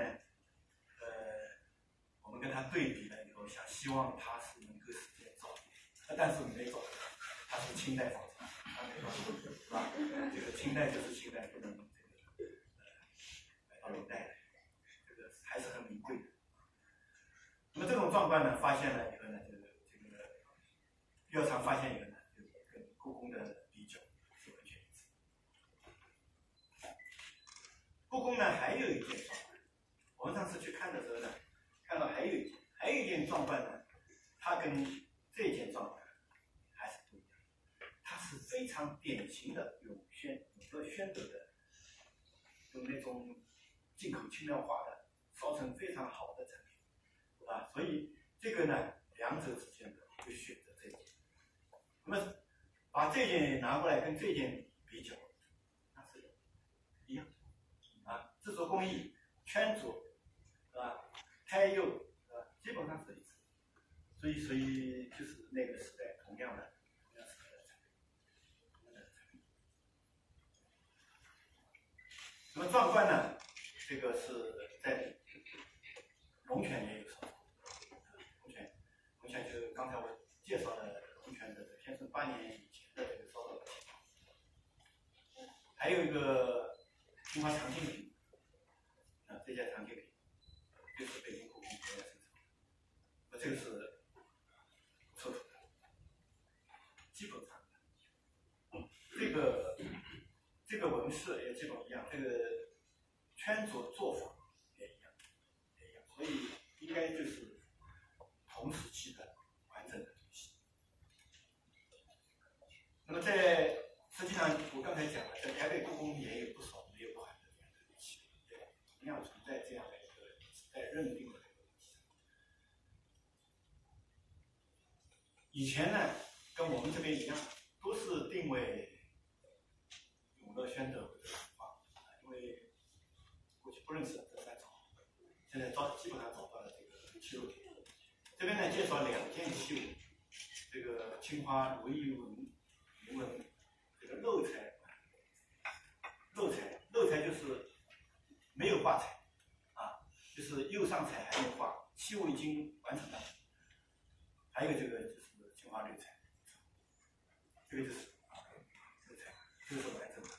我们跟它对比了以后，希望它是能够实现造，但是没造，它是清代造的，它没造，是吧？这个清代就是清代，不能买到明代来，这个还是很名贵的。那么这种壮观呢，发现了以后呢，这个调查发现以后呢，就跟故宫的比较是完全一致。故宫呢还有一件壮观，我们上次去看的时候呢，看到还有一件壮观呢，它跟这件壮观还是不一样，它是非常典型的永乐宣德的，用那种进口轻量化的烧成非常好的产品啊，所以这个呢，两者之间呢就选择这件。那么把这件拿过来跟这件比较，那是一样啊，制作工艺、圈着，是吧？胎釉，基本上是一致。所以就是那个时代同样时代的产品。 那么壮观呢，这个是在龙泉也有烧造，龙泉就是刚才我介绍的龙泉的天顺8年以前的这个烧造的情况。还有一个清华长庆坪，这家长庆坪就是北京故宫博物院生产的，那这个是出土的，基本上，这个纹饰也基本一样，这个圈着做法也一样，所以应该就是同时期的完整的东西。那么实际上我刚才讲了，在台北故宫也有不少没有款的这样的东西，同样存在这样的一个在认定的一个问题。以前呢，跟我们这边一样，都是定位永乐宣德或者文化，因为过去不认识这3朝，现在基本上找到了这个器物点。这边呢介绍2件器物，这个青花如意纹这个漏彩就是没有画彩就是釉上彩还没画，器物已经完成了。还有这个就是青花绿彩，这个就是绿彩，这个是完整的。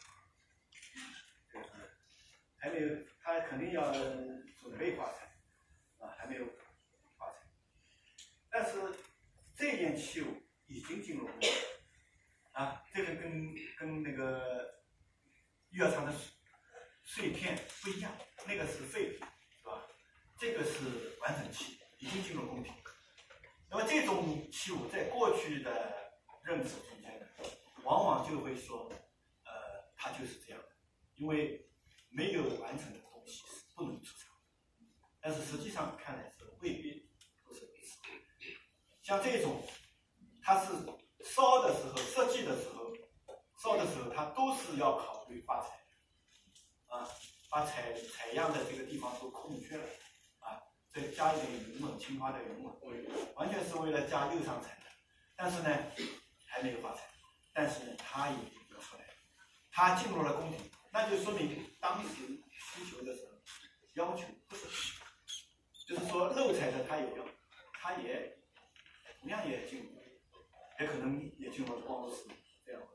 还没有，他肯定要准备画彩还没有画彩。但是这件器物已经进入工艺这个跟那个玉窑厂的碎片不一样，那个是废品，是吧？这个是完整器，已经进入工体。那么这种器物在过去的认识中间呢，往往就会说，它就是这样的，因为没有完成的东西是不能出厂的。但是实际上看来是未必不是如此。像这种，它是烧的时候、设计的时候，它都是要考虑画彩把采样的这个地方都空缺了再加一点云纹，青花的云纹，完全是为了加釉上彩的。但是呢，还没有画彩，但是呢，它已经得出来了，它进入了宫廷，那就说明当时需求的时候要求不是很高，就是说漏彩的它也要，它也同样也进入，也可能也进入了光石这样的。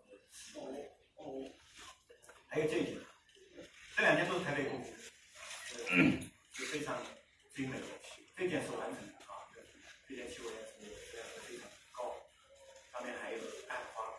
还有这一件，这2件都是台北故宫，是非常精美的器物。这件是完整的这件器物也是非常高，上面还有暗花，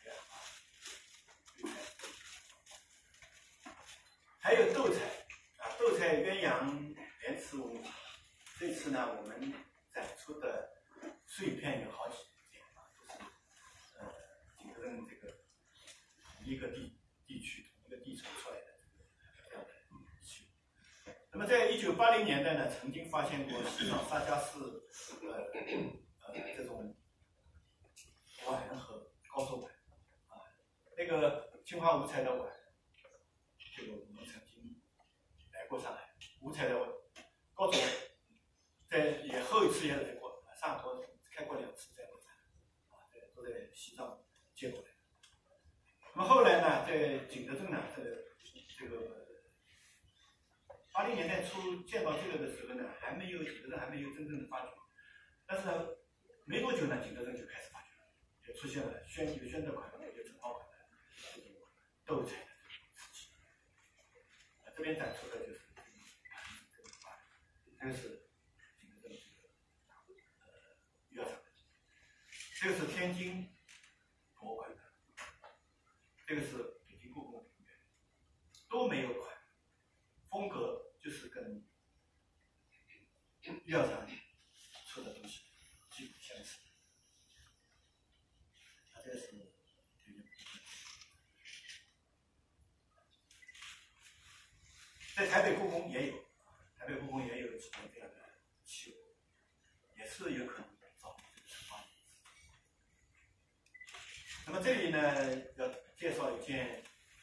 还有斗彩斗彩鸳鸯莲池纹。这次呢，我们展出的碎片有好几件都是景德镇这个同一个地区同一个地层出来的这样的器物。那么在1980年代呢，曾经发现过西藏沙迦寺这种碗和高手碗那个青花五彩的碗，这个我们曾经来过上海，五彩的高手碗，也后一次也来过，上海开过2次在过展都在西藏接过来。那么后来呢，在景德镇呢，这个80年代初见到这个的时候呢，景德镇还没有真正的发掘，但是呢，没多久呢，景德镇就开始发掘了，也出现了有宣德款的、有整号款的这种斗彩的瓷器。这边展出的就是这个是景德镇玉窑厂的，这个是天津博物馆的，这个是北京故宫庭院，都没有款，风格就是跟玉窑厂出的东西基本相似。这个是在台北故宫也有，几件这样的器物，也是有可能找这个情况。那么这里呢，要介绍一件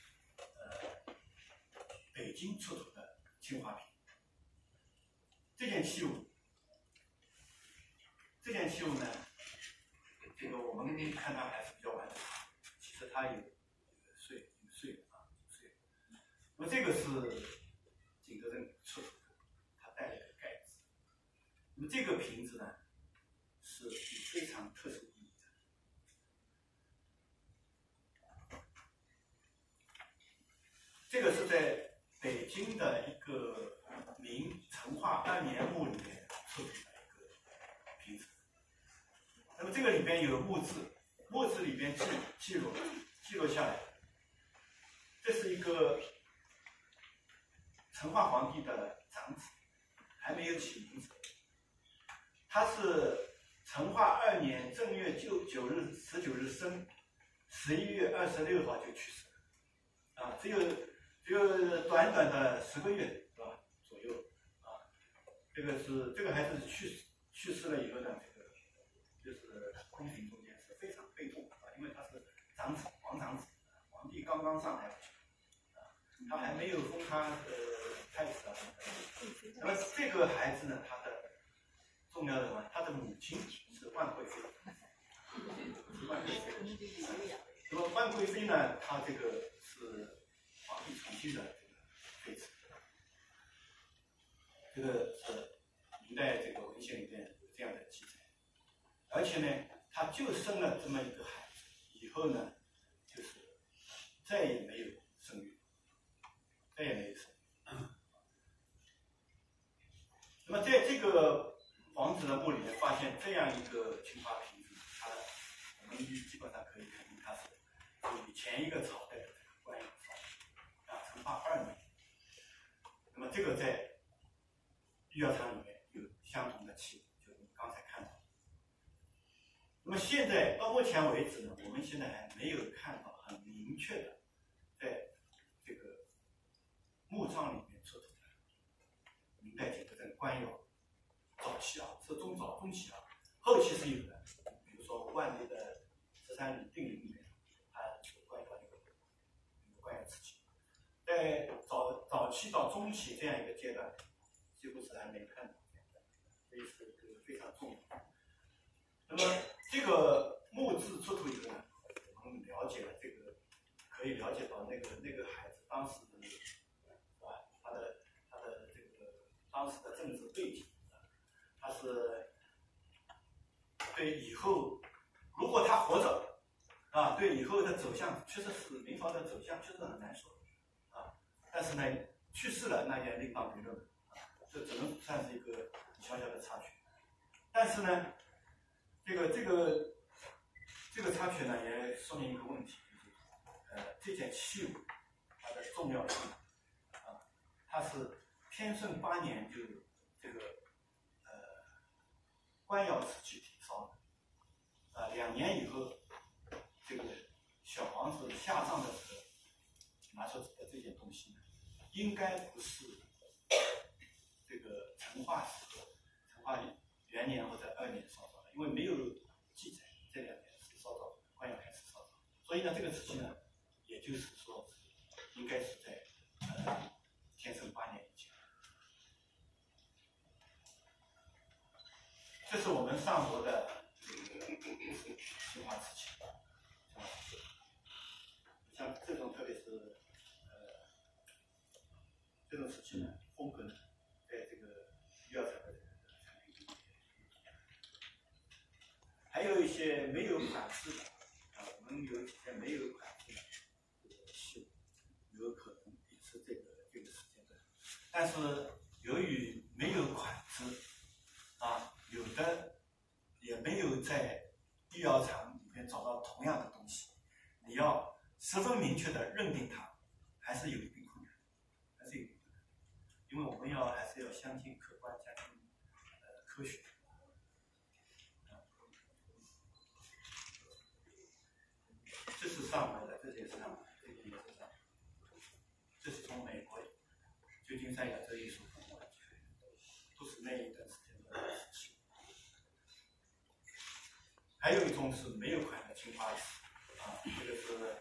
北京出土的青花瓶。这件器物呢，这个我们看它还是比较完整，其实它有碎了。 那么这个是景德镇出土的，它带了一个盖子。那么这个瓶子呢，是有非常特殊意义的。这个是在北京的一个明成化2年墓里面出土的一个瓶子。那么这个里边有墓志，墓志里边记录下来，这是一个成化皇帝的长子，还没有起名字。他是成化2年正月19日生，11月26号就去世了，啊，只有短短的10个月，是吧？左右，啊，这个孩子去世了以后呢，这个就是宫廷中间是非常被动啊，因为他是长子，皇长子，皇帝刚刚上台不久，啊，他还没有封他太子啊。那么这个孩子呢，他的重要的什么？他的母亲是万贵妃，是万贵妃。那么万贵妃呢，她这个是皇帝宠幸的这个妃子。这个是明代这个文献里面有这样的记载。而且呢，他就生了这么一个孩子，以后呢，就是再也没有生育，再也没有生育。那么在这个皇子的墓里面发现这样一个青花瓶子，我们基本上可以肯定它是属于前一个朝代的这个官窑烧，啊，成化2年。那么这个在御窑厂里面有相同的器物，就我们刚才看到。那么现在到目前为止呢，我们现在还没有看到很明确的在这个墓葬里面出土的明代景德镇官窑，早期啊，是中期啊，后期是有的，比如说万历的13里定陵里面，它有官窑那个官窑瓷器，在早期到中期这样一个阶段，几乎是还没看到，所以是这个非常重要。那么这个墓志出土以后呢，我们了解了这个，可以了解到那个孩子当时的是吧？他的这个当时的政治背景，他是对以后，如果他活着啊，对以后的走向确实是明朝的走向确实很难说啊。但是呢，去世了那也另当别论啊，这只能算是一个小小的插曲。但是呢，这个插曲呢，也说明一个问题，就是这件器物它的重要性啊，它是天顺8年就这个官窑瓷器体烧的，啊，2年以后，这个小皇子下葬的时候拿出的这件东西呢，应该不是这个成化元年或者2年烧造的，因为没有记载这2年是烧造官窑还是烧造，所以呢，这个瓷器呢，也就是说应该是在天顺8年以前。这是我们上博的青花瓷器，像这种特别是这种瓷器呢，风格呢，在这个御窑厂的产品里面，还有一些没有款式的啊，我们有几件没有款式的器物，有可能也是这个时间段，但是由于没有款式啊，有的也没有在御窑厂里面找到同样的东西，你要十分明确的认定它，还是有一定困难，因为我们还是要相信客观，相信科学。这是上博的，这也是上博，这个也是上博，这是从美国旧金山亚洲艺术博物馆去的，都是那一段时间的事情。还有一种是没有款的青花瓷啊，这个是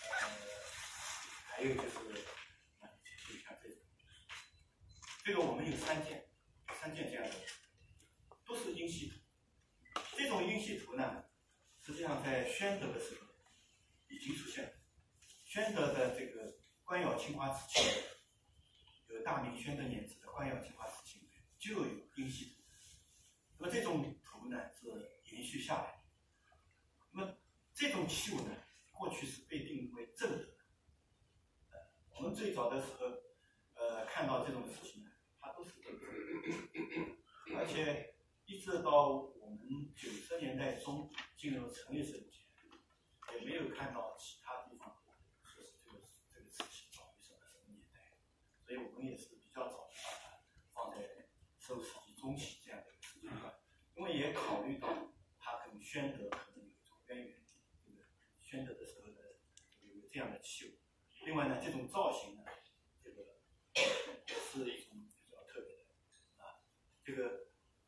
还有就是就像这个我们有3件这样的，都是英系图。这种英系图呢，实际上在宣德的时候已经出现了。宣德的这个官窑青花瓷器，有大明宣德年制的官窑青花瓷器，就有英系图。那么这种图呢是延续下来的。那么这种器物呢，过去是被定义为正德的。我们最早的时候，看到这种事情呢，它都是正德的，而且一直到我们90年代中进入陈列设计前，也没有看到其他地方说是这个瓷器早于什么年代，所以我们也是比较早就把它放在15世纪中期这样的一个时间段，因为也考虑到它跟宣德可能有一种渊源，这个宣德的时候的有这样的器物。另外呢，这种造型呢，这个也是一种比较特别的啊，这个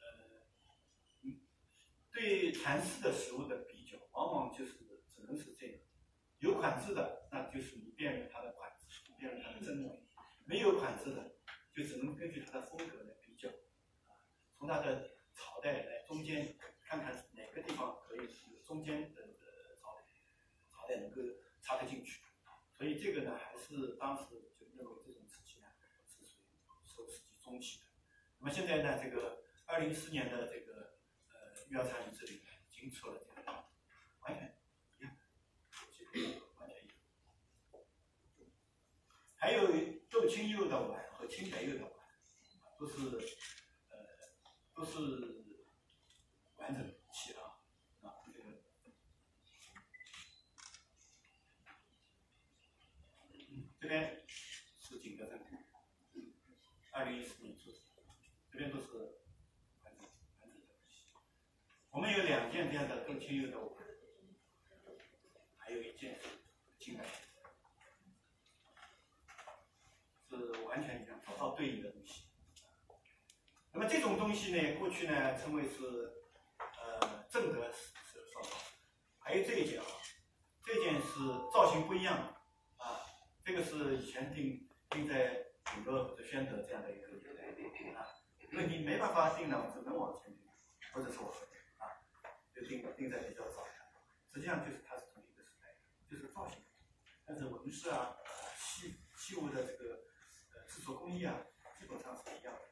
对蚕丝的实物的比较，往往就是只能是这样，有款制的，那就是你辨认它的款制，辨认它的真伪；没有款制的，就只能根据它的风格来比较，从它的朝代来中间看看哪个地方可以有中间的朝代能够插得进去。所以这个呢，还是当时就认为这种瓷器呢是属于15世纪中期的。那么现在呢，这个2014年的这个御窑产品这里呢，已经出了这个完全一样，完全一样。还有豆青釉的碗和青白釉的碗，都是完整器啊。这个这边是景德镇，2014年出的，这边都是完整的器。我们有2件这样的豆青釉的碗，还有1件是青白，是完全一样，找到对应的东西。那么这种东西呢，过去呢称为是正德烧烤。还有这一件啊，这件是造型不一样啊，这个是以前定在永乐或者宣德这样的一个年代啊，因为你没办法定呢，只能往前定，或者是往后定啊，就定在比较早的，实际上就是它是同一个时代，就是造型，但是纹饰啊、器物的这个制作工艺啊，基本上是一样的。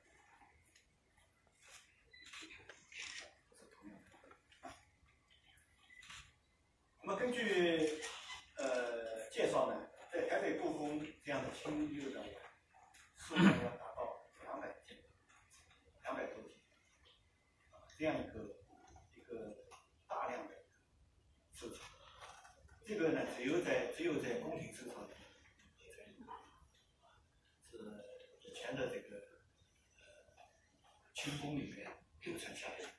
那么根据介绍呢，在台北故宫这样的青釉的碗，数量要达到200件，200多件，这样一个大量的收藏。这个呢，只有在宫廷收藏里面才有，是以前的这个清宫里面流传下来的。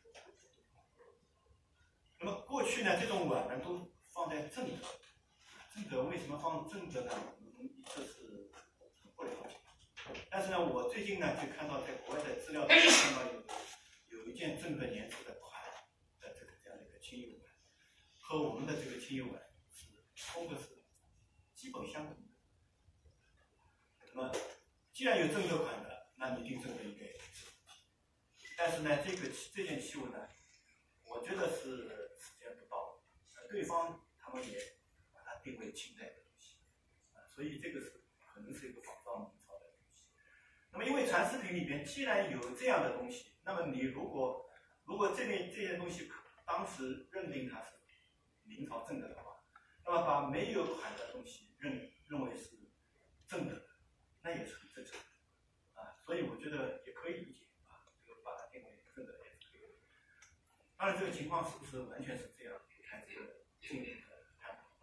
那么过去呢，这种碗呢都放在正德。正德为什么放正德呢？我们一直是不了解。但是呢，我最近呢就看到在国外的资料中看到有一件正德年制的款的这样的一个青釉碗，和我们的这个青釉碗是风格是基本相同的。那么既然有正德款的，那你定正德应该也是。但是呢，这件器物呢，我觉得是时间不到，对方他们也把它定为清代的东西，所以这个是可能是一个仿造明朝的东西。那么因为传世品里边既然有这样的东西，那么你如果这些东西当时认定它是明朝正德的话，那么把没有款的东西认为是正德的，那也是很正常的所以我觉得也可以理解这个把它定为正德也是可以的。当然，这个情况是不是完全是这样，看这个进一步的探讨。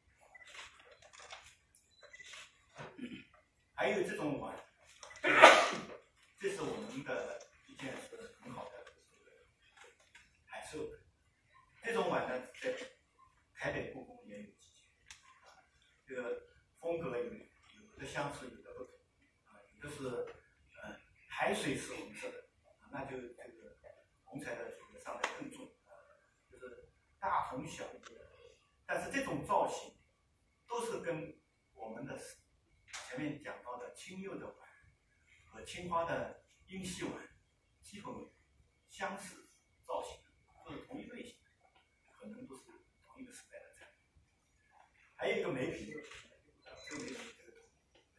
还有这种碗，这是我们的一件是很好的海寿的。这种碗呢，在台北故宫也有几件，这个风格有的相似，有的不同有的是海水是红色的，那就这个红彩的这个上面更重就是大同小异的。但是这种造型都是跟我们的前面讲到的青釉的碗和青花的英系碗基本相似造型，都是同一类型，可能都是同一个时代的产品。还有一个梅瓶，这个梅瓶这个图，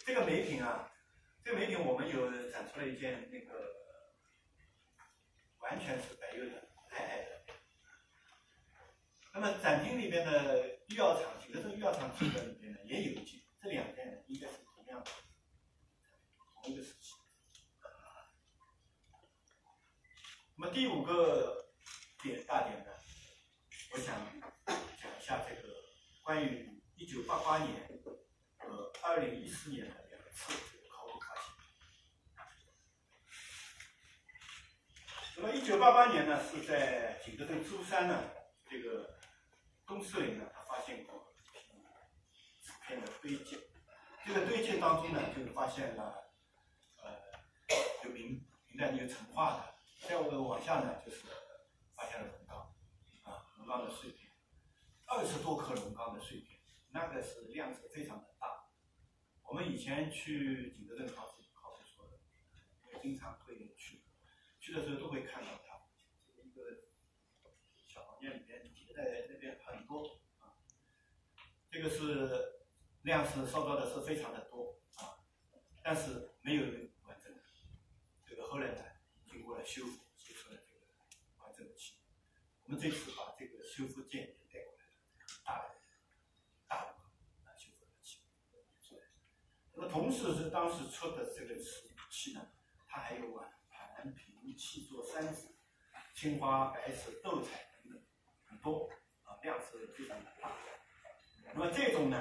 这个美品啊，这个美品我们有展出了一件那个完全是白釉的矮矮的。那么展厅里边的御药厂，景德镇御药厂记本里边呢也有一件，这两件呢应该是同样的，同一个时期。那么第5个大点呢，我想讲一下这个关于1988年和2014年的2次考古发现。那么1988年呢，是在景德镇珠山呢，这个东四陵呢，他发现过纸片的堆件。这个堆件当中呢，就发现了有明代有成化的，再往下呢，就是发现了龙岗龙岗的碎片，20多颗龙岗的碎片，那个是量是非常的大。我们以前去景德镇考古所，经常会去的时候都会看到它，一个小房间里面叠在那边很多这个是量是烧到的是非常的多但是没有完整的。这个后来呢，经过了修复，修出了这个完整的器。我们这次把这个修复件也带过来了，大的修复的器出来。那么同时是当时出的这个器呢，它还有碗盘瓶器座三子、青花、白瓷、斗彩等等很多量是非常的大。那么这种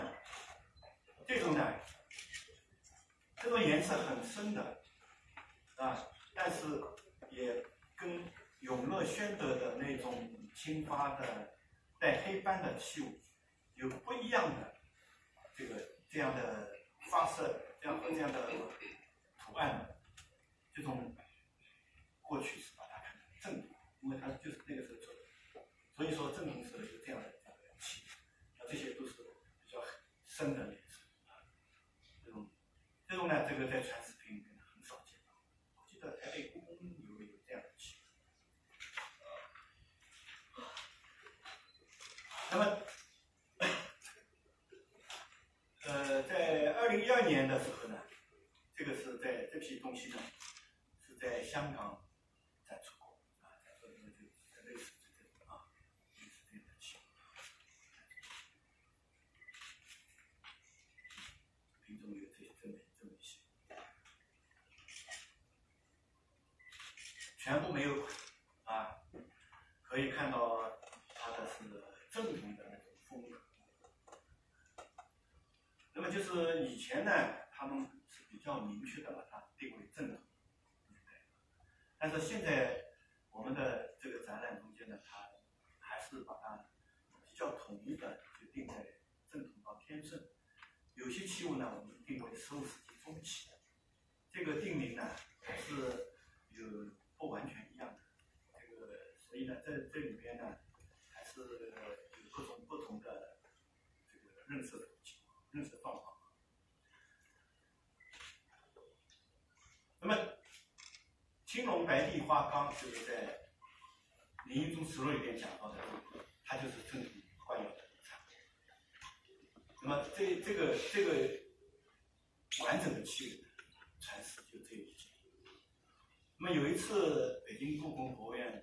颜色很深的但是也跟永乐宣德的那种青花的带黑斑的器物有不一样的这样的发色，这样的图案的这种过去是把它看成正统，因为它就是那个时候做的，所以说正统时候有这样的器，这些都是比较深的颜色这种呢，这个在传世品里面很少见到。我记得台北故宫有这样的器。那么，在2012年的时候呢，这个是在这批东西呢是在香港展出过展出的就类似这种类似这样的器。品种有这么一些。全部没有可以看到它的是正统的那种风格。那么就是以前呢，他们是比较明确的把它定为正统，但是现在我们的这个展览中间呢，它还是把它比较统一的就定在正统到天顺。有些器物呢，我们定为15世纪中期，这个定名呢还是有不完全一样的。所以呢，在这里边呢，还是有各种不同的这个认识状况。那么，青龙白帝花岗就是在《林荫中实录》里边讲到的，它就是正统官窑的产物。那么这个完整的器物传世就这一件。那么有一次，北京故宫博物院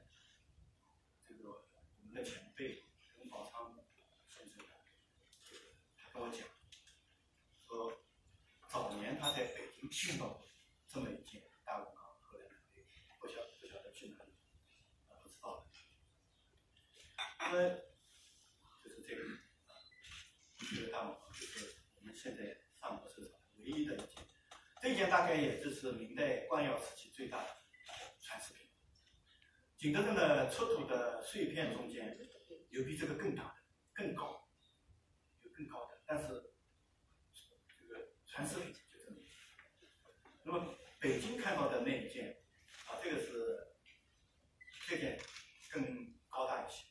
我们的前辈陈宝昌先生他跟我讲说，早年他在北京听到过这么一件大龙岗，后来不晓得去哪里不知道的。那么就是这个大龙岗，就是我们现在上博市场唯一的一件。这件大概也就是明代官窑时期最大的传世品。景德镇的出土的碎片中间有比这个更大的、更高，有更高的，但是这个传世品就这么一件。那么北京看到的那一件这件更高大一些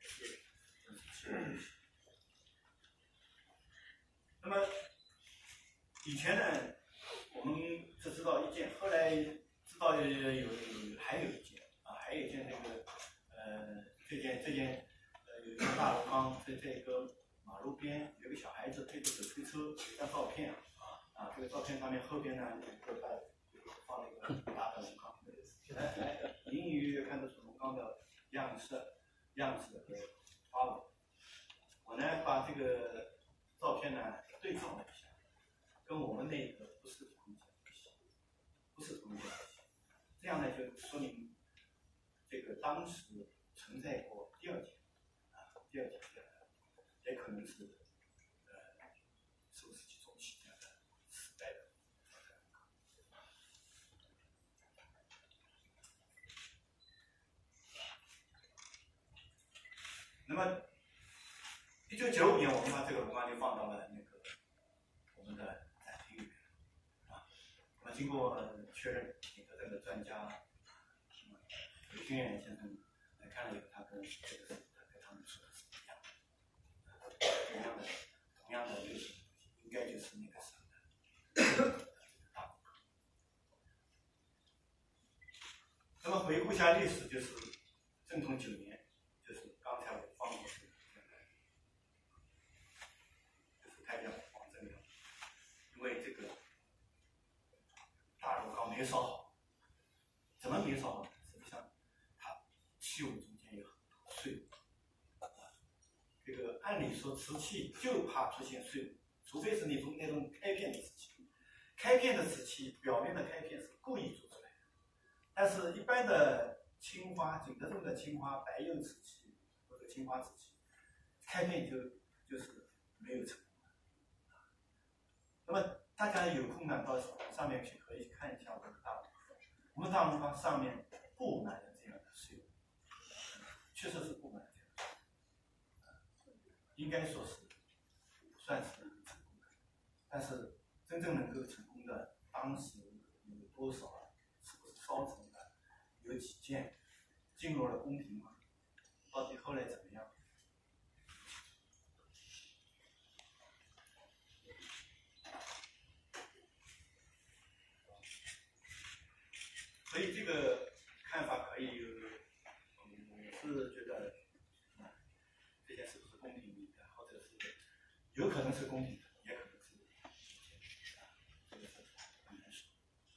那么以前呢，我们只知道一件，后来知道还有一件还有一件这件有一个大龙岗在一个马路边，有个小孩子推着手推车，有一张照片这个照片上面后边呢有个放了一个很大的龙缸，隐隐约约看得出龙缸的样式和花纹。我呢把这个照片呢对照了一下，跟我们那个不是同一件东西，这样呢就说明这个当时存在过第二件，也可能是15世纪中期这样的时代的。那么1995年，我们把这个龙缸就放到了那个我们的展厅里面那么经过确认，景德镇的专家刘军元先生来看了以后，他跟他们说的是一样的，同样的类型，应该就是那个时候的大龙缸。那么回顾一下历史，就是正统9年，就是刚才我放过去的，就是太平王正阳，因为这个大龙缸没烧好，怎么没烧好？实际上，它器物中间有很多碎物。这个按理说瓷器就怕出现碎物，除非是那种开片的瓷器。开片的瓷器表面的开片是故意做出来的，但是一般的青花，景德镇的青花白釉瓷器或者青花瓷器，开片就是没有成功的。那么大家有空呢，到上面去可以看一下我们的大龙缸。我们大龙缸上面布满了这样的碎物，确实是布满了这样的碎物，应该说是算是成功的。但是真正能够成功的，当时有多少？是不是烧成的？有几件进入了宫廷吗？到底后来怎么样？所以这个看法可以有，我是觉得，这件是不是公平的，或者是有可能是公平的，也可能是这个是很难说。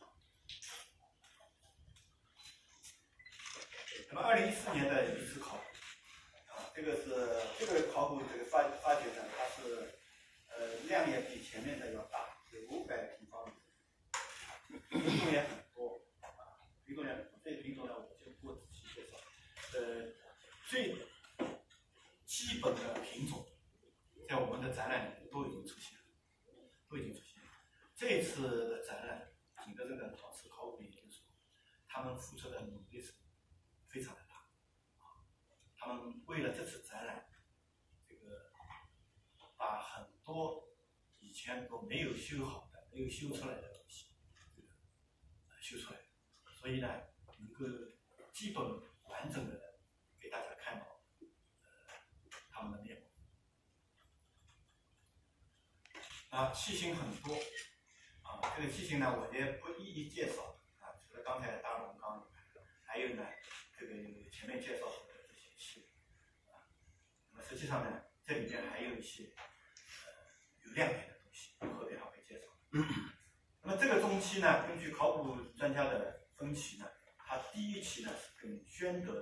那么2014年的一次考古，这个考古这个发掘呢，它是量也比前面的要大，有500平方米，品种也很多。这品种呢我就不仔细介绍。最基本的品种，在我们的展览里面都已经出现了。这一次的展览，景德镇的陶瓷考古研究所，他们付出的努力是非常的大。他们为了这次展览，这个把很多以前都没有修好的、没有修出来的东西，修出来。所以呢，能够基本完整的给大家看到他们的面貌。器型很多，这个器型呢我也不一一介绍，除了刚才的大龙缸，还有呢这个前面介绍过的这些器，那么实际上呢这里面还有一些有亮点的东西，后边还会介绍。那么这个中期呢，根据考古专家的分析呢，它第一期呢是跟宣德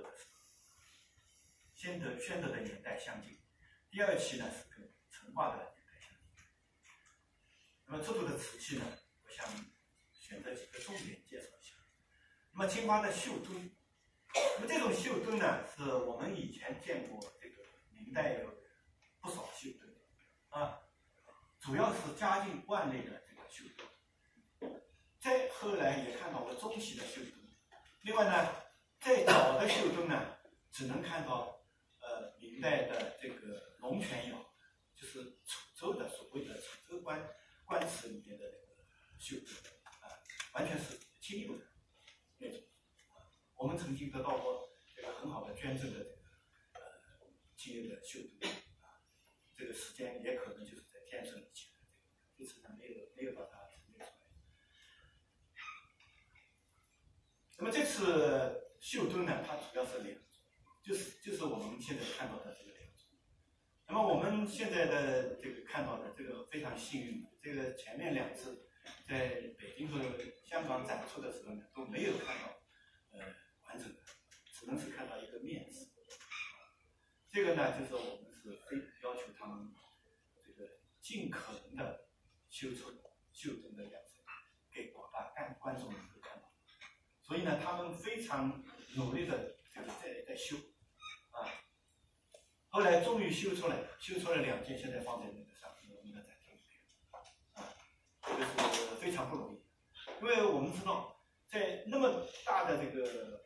的年代相近，第二期呢是跟成化的年代相近。那么出土的瓷器呢，我想选择几个重点介绍一下。那么青花的绣墩，那么这种绣墩呢，是我们以前见过这个明代有不少绣墩主要是嘉靖万历的这个绣墩。再后来也看到过中期的绣墩。另外呢，再早的绣墩呢，只能看到明代的这个龙泉窑，就是楚州的所谓的楚州官祠里面的那个绣墩完全是清釉的那种。我们曾经得到过这个很好的捐赠的这个清釉的绣墩这个时间也可能就是在天顺以前的这次呢没有把它陈列出来。那么这次绣墩呢，它主要是2种，就是我们现在看到的这个2种。那么我们们现在的这个看到的这个非常幸运，这个前面2次在北京和香港展出的时候呢，都没有看到完整的，只能是看到一个面子。这个呢，就是我们是要求他们这个尽可能的修出袖珍的样子，给广大观众能够看到。所以呢，他们非常努力的就是在修啊。后来终于修出来2件，现在放在那个上那个展厅里面啊，这个是非常不容易，因为我们知道，在那么大的这个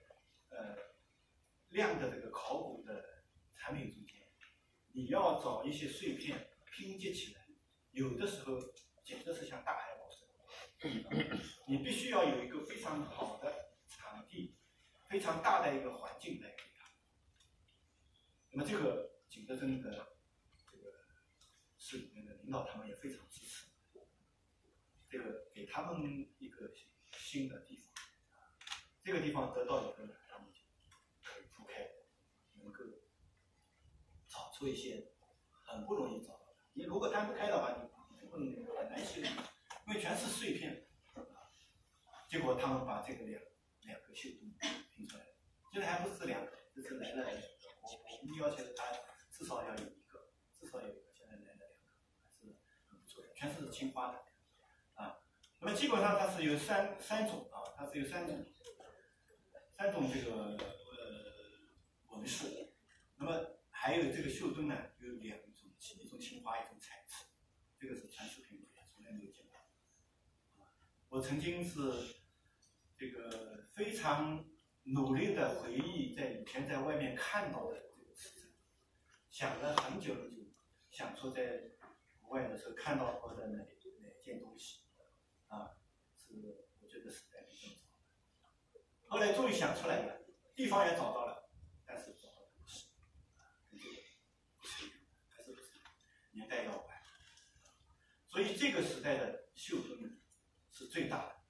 量的这个考古的产品中间，你要找一些碎片拼接起来，有的时候简直是像大海捞针，你必须要有一个非常好的场地，非常大的一个环境来给它。那么这个景德镇的这个市里面的领导他们也非常支持，这个给他们一个新的地方，这个地方得到以后呢，他们就可以铺开，能够找出一些很不容易找到的。你如果摊不开的话，你很难修，因为全是碎片。结果他们把这个两个袖珍拼出来了，现在还不是2个，这次来了我们要求他至少要有1个，现在来了2个，还是很不错的，全是青花的啊。那么基本上它是有三种啊，它是有三种这个纹饰，那么还有这个袖珍呢有2种，一种青花，一种彩瓷，这个是传世品种，从来没有见过。我曾经是这个非常努力的回忆在以前在外面看到的这个瓷器，想了很久，想说在国外的时候看到过的哪件东西啊，是我觉得时代比较早。后来终于想出来了，地方也找到了，但是找到的不是，跟这个不是一样，还是不是年代要晚。所以这个时代的袖珍是最大的。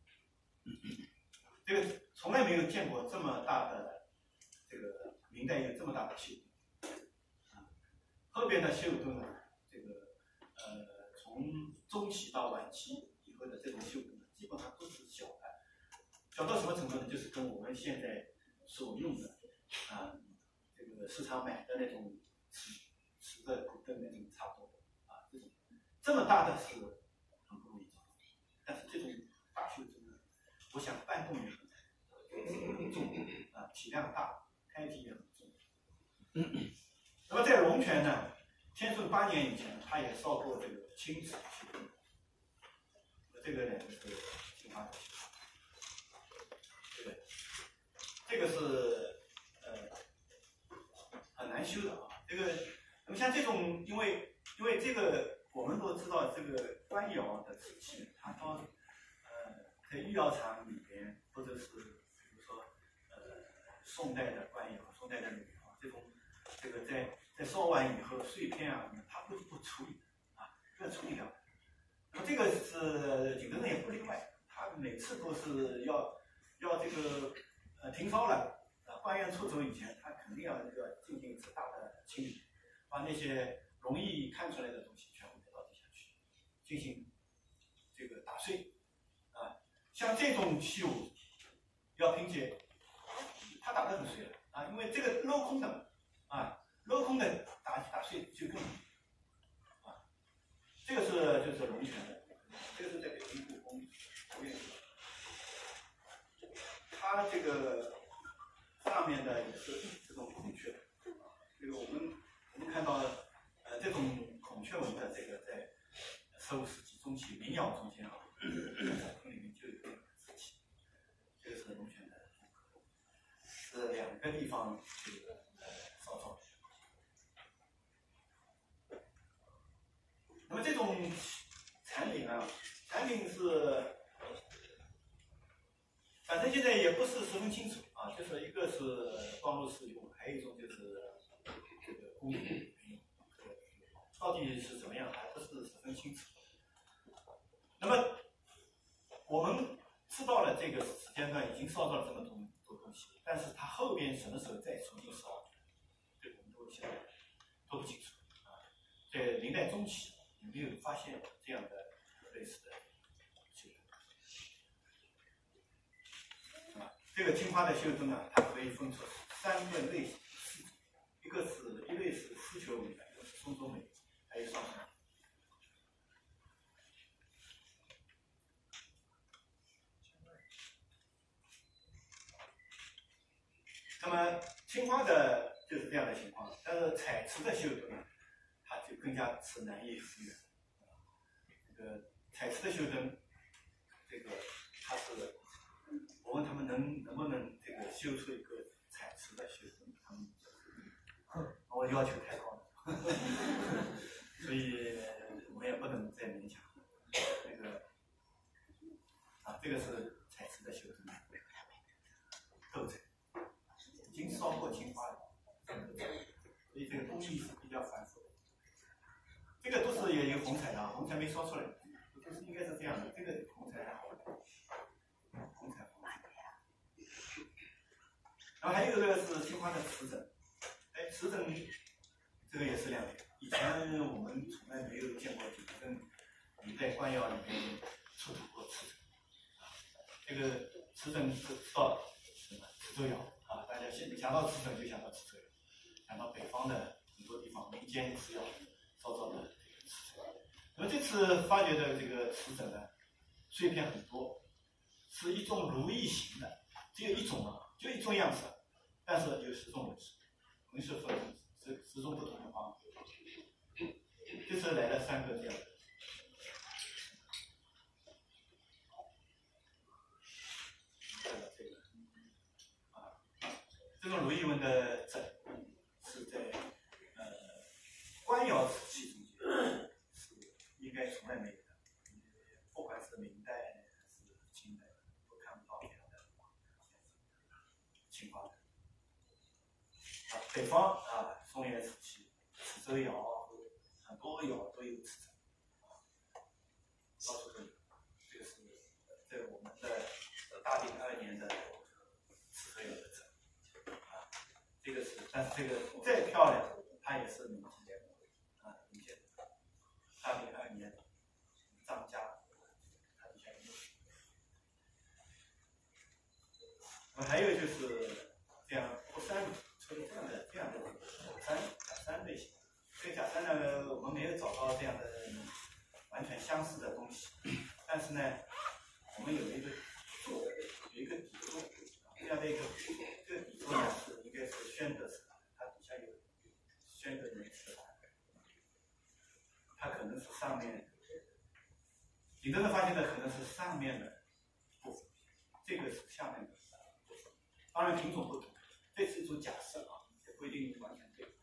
这个从来没有见过这么大的，这个明代有这么大的袖珍，后边的袖珍呢，这个从中期到晚期以后的这种袖珍呢，基本上都是小的，小到什么程度呢？就是跟我们现在所用的这个市场买的那种瓷的骨灯那种差不多啊，这么大的是很不容易找到，但是这种大袖珍呢，我想搬动也很重啊，体量大，开体也很重。那么在龙泉呢，天顺8年以前，他也烧过这个青瓷袖珍，这个呢是青花瓷，这个是很难修的啊。这个那么像这种，因为这个我们都知道，这个官窑的瓷器，它到在御窑厂里边，或者是比如说宋代的官窑、宋代的汝窑这个在烧完以后碎片啊，它不处理啊，不处理掉。那么这个是景德镇也不例外，他每次都是要这个停烧了，官员出走以前，他肯定要进行一次大的清理，把那些容易看出来的东西全部带到地下去，进行这个打碎啊。像这种器物要拼接，它打得很碎了啊，因为这个镂空的啊，镂空的打碎就更啊。这个就是龙泉的，这个是在北京故宫博物院，它这个上面的也是这种孔雀，这个我们看到这种孔雀纹的这个在15世纪中期民窑中间啊，展厅里面就有这个瓷器，这个是龙泉的风格，是2个地方这个烧造。那么这种产品啊，是反正现在也不是十分清楚啊，就是一个是光禄寺用，还有一种就是这个宫廷用，到底是怎么样还不是十分清楚。那么我们知道了这个时间段已经烧到了这么多东西，但是它后边什么时候再重新烧，这个我们现在都不清楚啊。 在明代中期有没有发现这样的类似的绣盾？这个青花的绣盾呢，它可以分出3个类型，一类是丝球纹的，一个是松州纹，还有双层。那么青花的就是这样的情况，但是彩瓷的绣盾呢，它就更加是难以复原。这个彩瓷的绣盾，这个它是，我问他们能不能这个绣出一个彩瓷的绣盾，他们我要求太高了，所以我也不能再勉强。这个这个是彩瓷的绣盾，斗彩。已经烧过青花了，所以这个工艺是比较繁复的。这个都是也有红彩的，红彩没烧出来，都是应该是这样的。这个红彩还好，红彩。然后还有一个是青花的瓷枕，瓷枕这个也是亮点。以前我们从来没有见过几个明代官窑里面出土过瓷枕。这个瓷枕是到磁州窑。大家想到瓷枕就想到磁州窑，想到北方的很多地方民间瓷窑烧造的这个瓷枕。那么这次发掘的这个瓷枕呢，碎片很多，是一种如意形的，只有一种就一种样式，但是有10种纹饰，纹饰分10种不同的方式。这次来了3个这样的。这种如意纹的枕是在官窑瓷器中间是应该从来没有的，不管是明代还是清代都看不到这样的情况的。北方松原瓷器、磁州窑很多窑都有瓷枕，到处都有。这个是在我们的大定2年的磁州窑的枕。这个是，但是这个再漂亮，它也是明清的，明清大定2年张家，它底下有。那么还有就是这样破山出这样的假山类型。这个假山呢，我们没有找到这样的完全相似的东西，但是呢，我们有一个底座，这样的一个这个底座呢是应该是宣德瓷，它底下有宣德年瓷，它可能是上面顶端的发现的可能是上面的部分，这个是下面的部分。当然品种不同，这是一种假设也不一定完全对。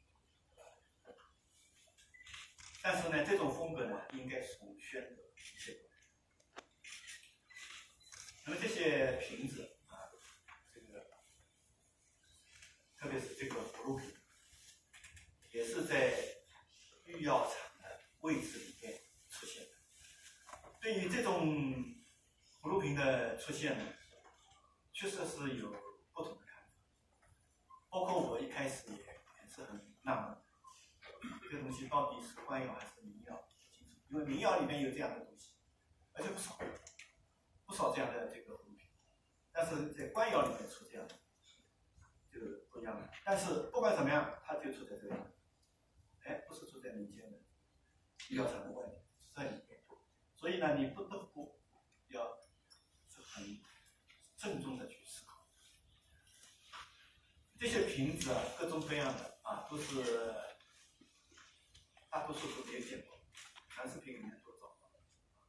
但是呢，这种风格呢，应该是从宣德切过来。那么这些瓶子这个特别是这个葫芦瓶，也是在御药厂的位置里面出现的。对于这种葫芦瓶的出现呢，确实是有不同的看法。包括我一开始也是很纳闷，这个东西到底是官窑还是民窑？因为民窑里面有这样的东西，而且不少这样的这个葫芦瓶，但是在官窑里面出这样的就不一样了。但是不管怎么样，它就出在这里，不是出在民间的御窑厂的外面，是在里面。所以呢，你不得不要是很郑重的去思考。这些瓶子各种各样的都是大多数都没有见过，传世品里面都找到了。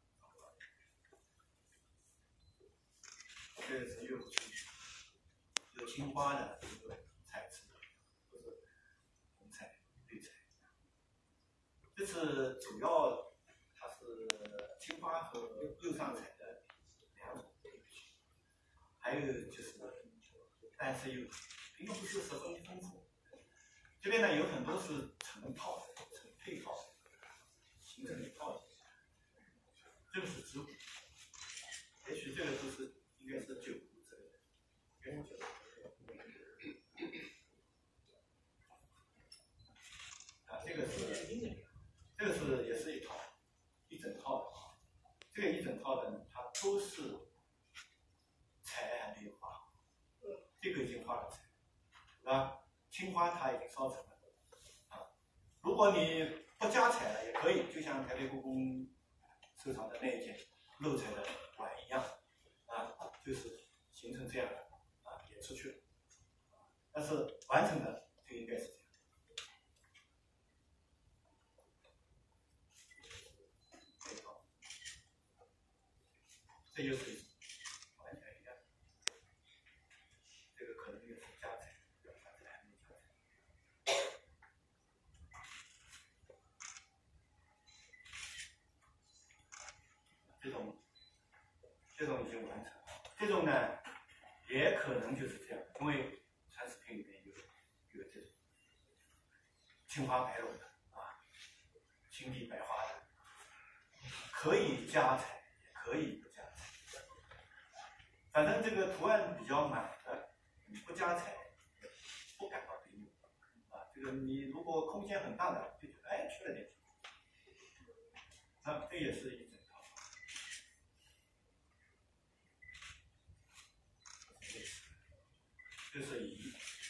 这个是乐府春曲，有青花的，有彩瓷的，都是红彩、绿彩。这次主要它是青花和釉上彩的2种配比，还有就是，但是又品种不是十分丰富。这边呢有很多是成套的、成配套的，形成一套的。这个是子午，也许这个都是应该是9壶之类的，应该是9壶。这个是是也是一整套的啊。这个一整套的呢，它都是柴还没有画好，这个已经画了柴，是吧？青花它已经烧成了啊。如果你不加柴了也可以，就像台北故宫收藏的那一件漏柴的碗一样啊，就是形成这样的啊，也出去了。但是完成的就应该是这样。这就是一种完全一样，这个可能也是加材，加材还没加材。这种已经完成了，这种呢也可能就是这样，因为传世品里面有这种青花白龙的啊，青地白花的，可以加材，也可以不加材。反正这个图案比较满的，你不加材不感到别扭啊。这个你如果空间很大的，就觉得哎缺了点什么。啊，这也是一整套。这是乙。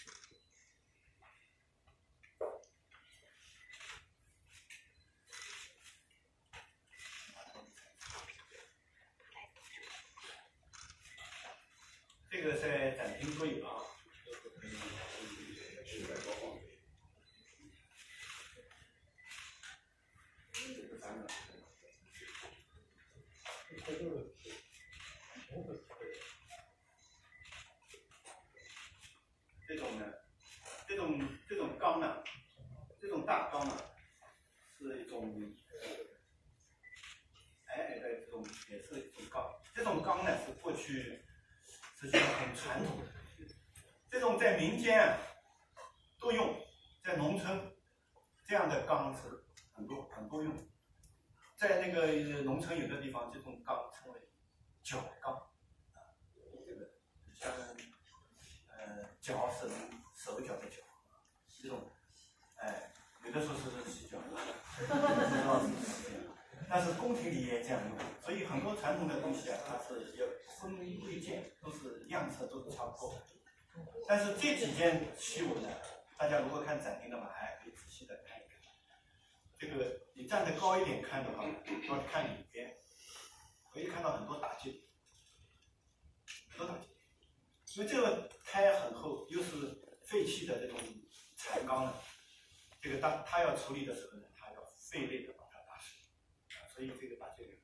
这个在展厅都有啊。这种呢，这种缸呢，这种大缸呢，是一种矮矮的这种，也是一种缸。这种缸呢是过去实际上很传统的，这种在民间都用，在农村这样的缸是很多用。在那个农村有的地方，这种缸称为脚缸，啊，这个像脚是手脚的脚，这种，有的时候是洗脚，不知道是不是这样。但是宫廷里也这样用，所以很多传统的东西啊，它是要分贵贱，都是样式都是差不多的。但是这几件器物呢，大家如果看展厅的话，还可以仔细的看一看。这个你站得高一点看的话，要看里边，可以看到很多打结点，很多打结点。因为这个胎很厚，又是废弃的这种残缸呢，这个当它要处理的时候呢，它要费力的把它打湿，所以这个打结点。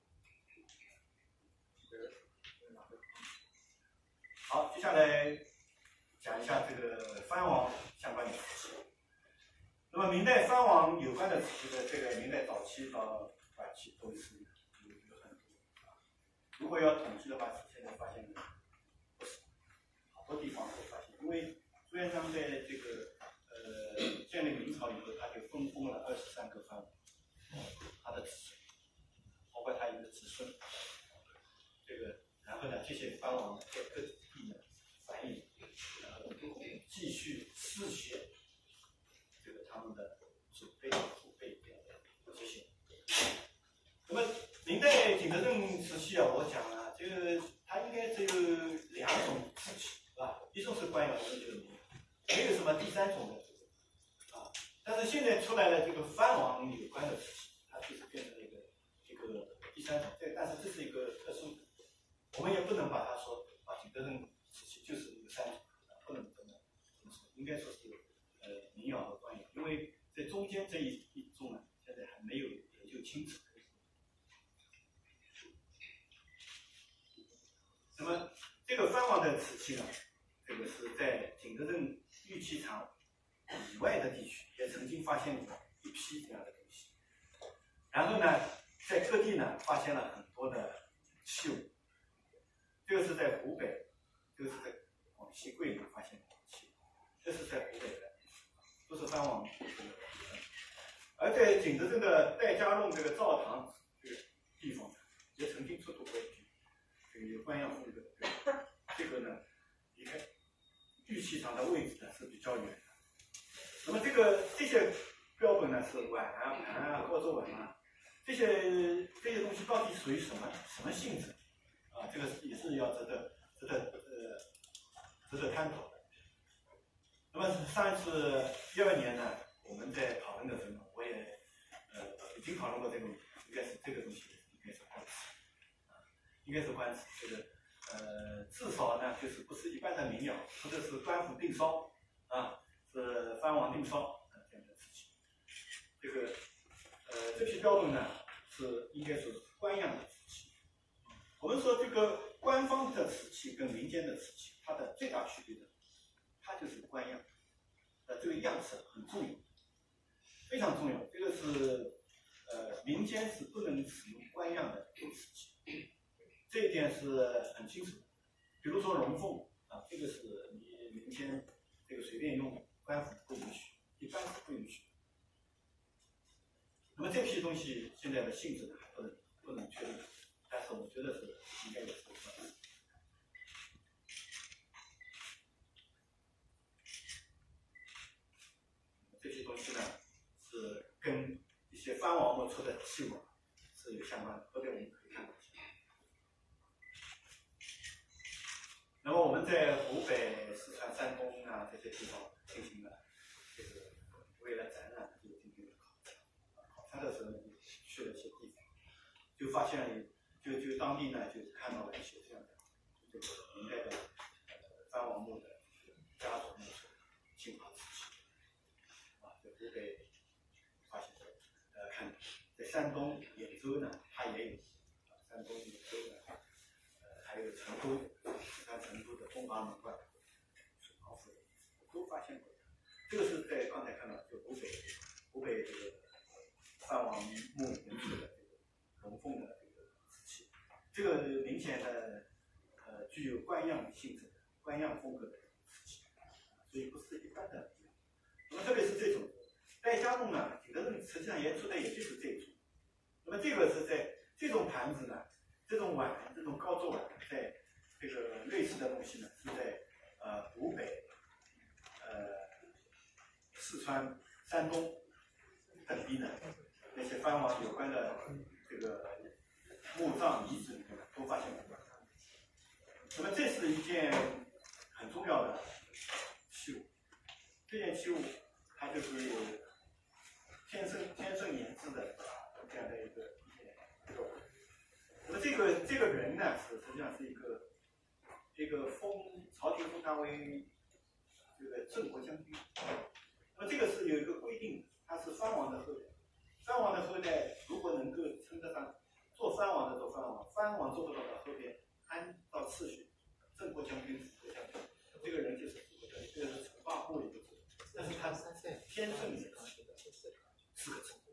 好，接下来讲一下这个藩王相关的瓷器。那么明代藩王有关的瓷器的这个明代早期到晚期都是有很多啊。如果要统计的话，现在发现不少，好多地方会发现，因为朱元璋在这个建立明朝以后，他就分封了23个藩王，他的子孙，包括他一个子孙，这个然后呢，这些藩王在各地呢繁衍，然后继续世学这个他们的祖辈、父辈这些。那么明代景德镇瓷器啊，我讲啊，这个它应该只有2种瓷器，是吧？一种是官窑的这个名，没有什么第3种的啊。但是现在出来了这个藩王有关的瓷器，它就是变成了一个第3种。但是这是一个特殊的，我们也不能把它说啊，景德镇瓷器就是一个3种，不能这么说，应该说是民窑和官窑，因为在中间这一种呢，现在还没有研究清楚。那么这个藩王的瓷器呢，这个是在景德镇玉器厂以外的地区也曾经发现过一批这样的东西。然后呢，在各地呢发现了很多的器物。这个是在湖北，这个是在广西桂林发现的器物，这是在湖北的，都是藩王的。而在景德镇的戴家弄这个灶堂这个地方，也曾经出土过一批这个有官样风格的。这个呢，离开玉器厂的位置呢是比较远的。那么这些标本呢是碗啊、盘啊、高桌碗啊，这些东西到底属于什么性质啊？这个也是要值得探讨的。那么上一次12年呢，我们在讨论的时候，我也已经讨论过这个问题，应该是这个东西应该是官瓷啊，应该是官瓷这个。至少呢，就是不是一般的民窑，或者是官府定烧啊，是藩王定烧这样的瓷器。这个这批标本呢，应该是官样的瓷器。我们说这个官方的瓷器跟民间的瓷器，它的最大区别的，它就是官样。这个样式很重要，非常重要。这个是民间是不能使用官样的瓷器。这一点是很清楚的，比如说龙凤啊，这个是你民间这个随便用，官府不允许，一般是不允许。那么这批东西现在的性质呢还不能确定，但是我觉得是应该也是这批东西呢是跟一些藩王们出的器物是有相关的，后边我们可以看到。那么我们在湖北、四川、山东啊这些地方进行了这个为了展览就进行了考察的时候去了一些地方，就发现就当地呢就看到了一些这样的这个明代的藩王墓的家族墓出青花瓷器啊，在湖北发现看在山东兖州呢它也有山东兖州呢还有成都。成都的东华门外、水毛府都发现过，这个是在刚才看到，就湖北这个藩王墓里面出的这个龙凤的这个瓷器，这个明显的具有官样性质的、官样风格的瓷器，所以不是一般的。那么特别是这种代家弄呢，景德镇实际上也出的也就是这种。那么这个是在这种盘子呢、这种碗、这种高桌碗在。这个类似的东西呢，是在湖北、四川、山东等地呢，那些藩王有关的这个墓葬遗址里面都发现过。那么这是一件很重要的器物，这件器物它就是有天生研制的这样的一个。那么这个人呢，实际上是一个朝廷封他为这个镇国将军。那么这个是有一个规定，他是藩王的后代。藩王的后代如果能够称得上做藩王的做藩王，藩王做不到的后边按照次序，镇国将军、副国将军，这个人就是副国将军，这个是称霸部里的字，但是他天生也是个字，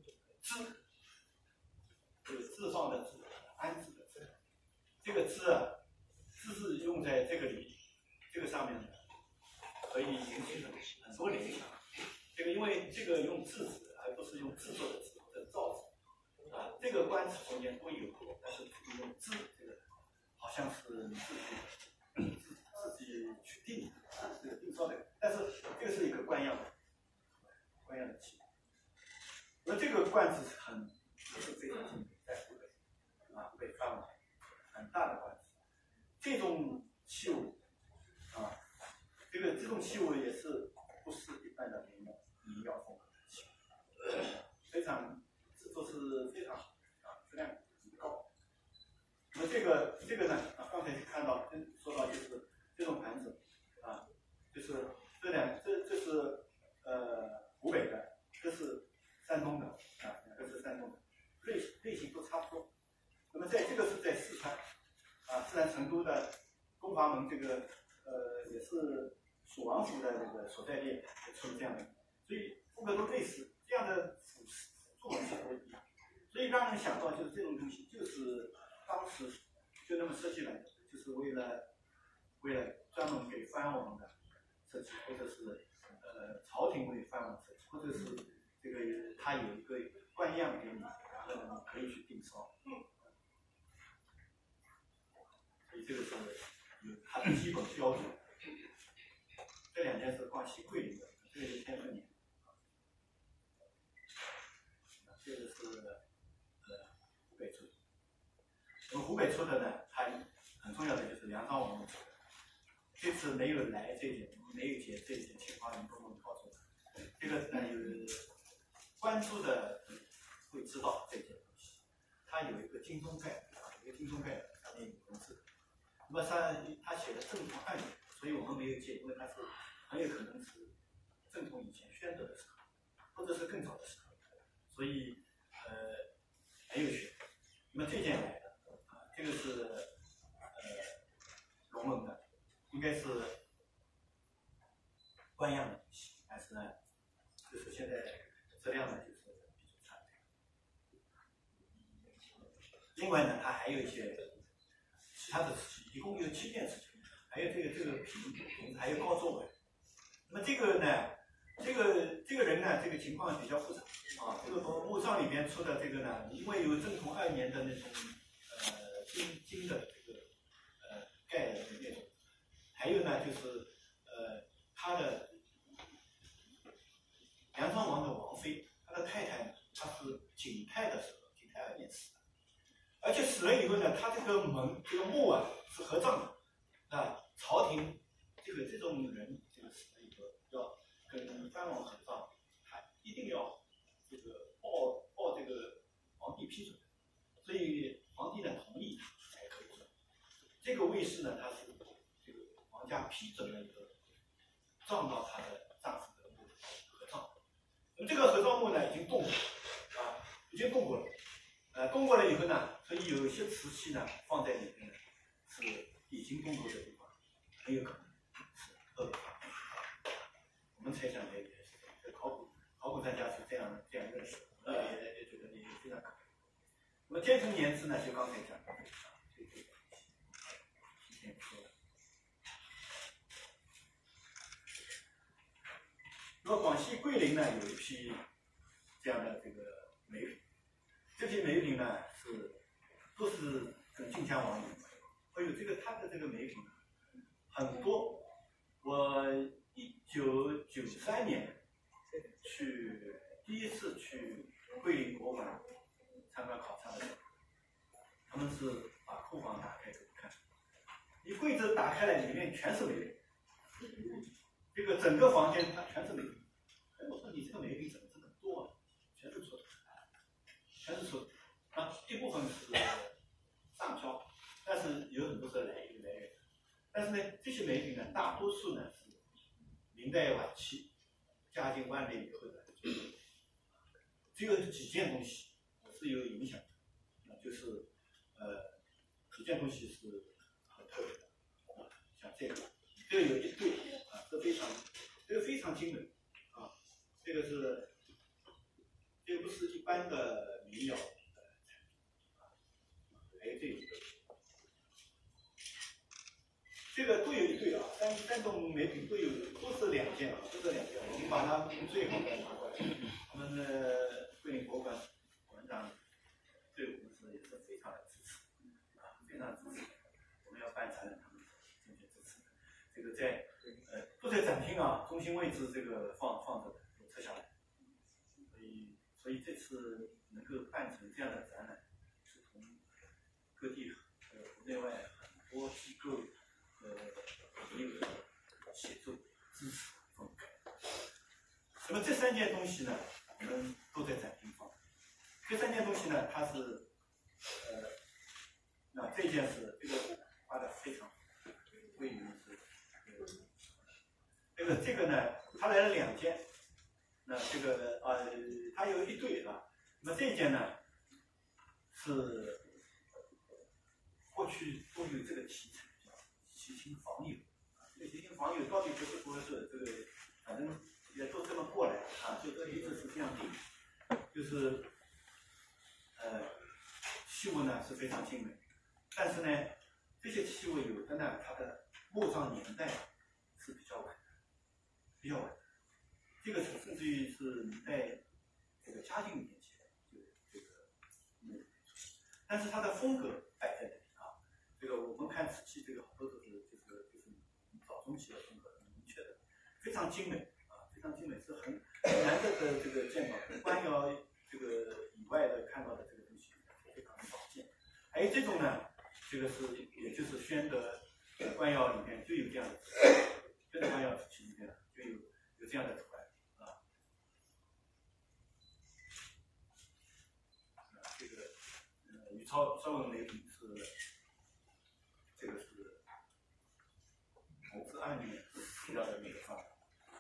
有字上的字，安字的字，这个字啊。字是用在这个上面的，可以引起很多联想。这个因为这个用制纸，而不是用制作的纸或者造纸啊，这个官词中间都有，但是用制这个好像是你自己去定这个定烧的，但是这个是一个官样的器。而这个罐子是非常经典，在湖北湖北范围很大的罐子。这种器物啊，这种器物也是不是一般的民窑风格的器物，非常制作是非常好质量很高。那么这个呢刚才看到说到就是这种盘子啊，就是这是湖北的，这是山东的啊，两个是山东的，类型都差不多。那么这个是在四川。四川成都的东华门这个也是蜀王府的这个所在地，出这样的，所以风格都类似，这样的辅助文字都一样，所以让人想到就是这种东西就是当时就那么设计来的，就是为了专门给藩王的设计，或者是朝廷为藩王设计，或者是这个它有一个官样给你，然后呢你可以去定烧。所以这个是有它的基本标准。这两件是广西桂林的，这个是天顺年。 出的呢，它很重要的就是梁庄王的出的。这次没有来这一点，没有解这一点情况，你都能告诉我。这个有关注的会知道这件东西。它有一个金钟盖啊，有一个金钟盖上面有文字。那么他写的正统2年，所以我们没有解，因为它是很有可能是正统以前宣德的时候，或者是更早的时候，所以没有选。那么这件来的啊，这个是龙门的，应该是官样的东西，但是呢，就是现在质量呢就是比较差。另外呢，它还有一些其他的瓷器，一共有7件瓷器，还有这个瓶，还有高座纹。那么这个呢，这个人呢，这个情况比较复杂啊。这个从墓葬里面出的这个呢，因为有正统2年的那种金的这个盖的那种，还有呢就是他的梁庄王的王妃，他的太太呢，她是景泰的时候，景泰2年死的，而且死了以后呢，他这个墓啊是合葬的啊，朝廷这种人死了以后要跟藩王合葬，他一定要这个报这个皇帝批准，所以皇帝呢同意他才可以做。这个卫士呢，他是这个皇家批准了以后，葬到他的丈夫的墓合葬。那么这个合葬墓呢已经动过啊，已经动过了，动过了以后呢，所以有一些瓷器呢放在里面呢是已经动过的地方，很有可能是恶化。我们猜想也是这考古专家是这样认识的，也觉得也非常可能。那么建成年制呢，就刚才讲的这个提前说了。那么广西桂林呢有一批这样的这个梅品，这批梅品呢都是跟晋江王有关。哎呦，它的这个梅品很多。我1993年第一次去桂林博物馆参观考察的时候，他们是把库房打开给我看，一柜子打开来，里面全是梅品，这个整个房间它全是梅品。哎，我说你这个梅品怎么这么多啊？全是出土啊，一部分是上漂，但是有很多是来源。但是呢，这些梅品呢，大多数呢是明代晚期，嘉靖万历以后的，只有几件东西是有影响的，就是几件东西是很特别的，像这个有一对啊，这个非常精美啊，这个不是一般的民窑还有这个都有一对啊，三种梅品都是2件啊，我们把它最好的拿过来。我们的桂林博物馆馆长对我们也是非常的支持啊，非常支持。我们要办展览，他们坚决支持。这个都在展厅啊，中心位置这个放着的，都撤下来。所以这次能够办成这样的展览，是从各地国内外很多机构。朋友的协助支持这种。那么这3件东西呢，我们都在展厅放。这3件东西呢，它是那这件是这个画的非常好，位于是这个呢，它来了2件。那这个它有一对啊。那么这件呢是过去都有这个题材。齐心防友，这个齐心防友到底就是说是这个，反正也都这么过来啊，就这一直是这样定，就是器物呢是非常精美，但是呢，这些器物有的呢，它的墓葬年代是比较晚的，这个甚至于是明代这个嘉靖年间这个但是它的风格摆在那里啊，这个我们看瓷器这个好多都是就是早中期的风格很明确的，非常精美啊，非常精美，是很难得的这个见到官窑这个以外的看到的这个东西非常少见。还有这种呢，这个是，也就是宣德官窑里面就有这样的，宣德官窑瓷器里面就有这样的图案啊。这个与超文雷比是，这个是投资案里面提到的那个方案。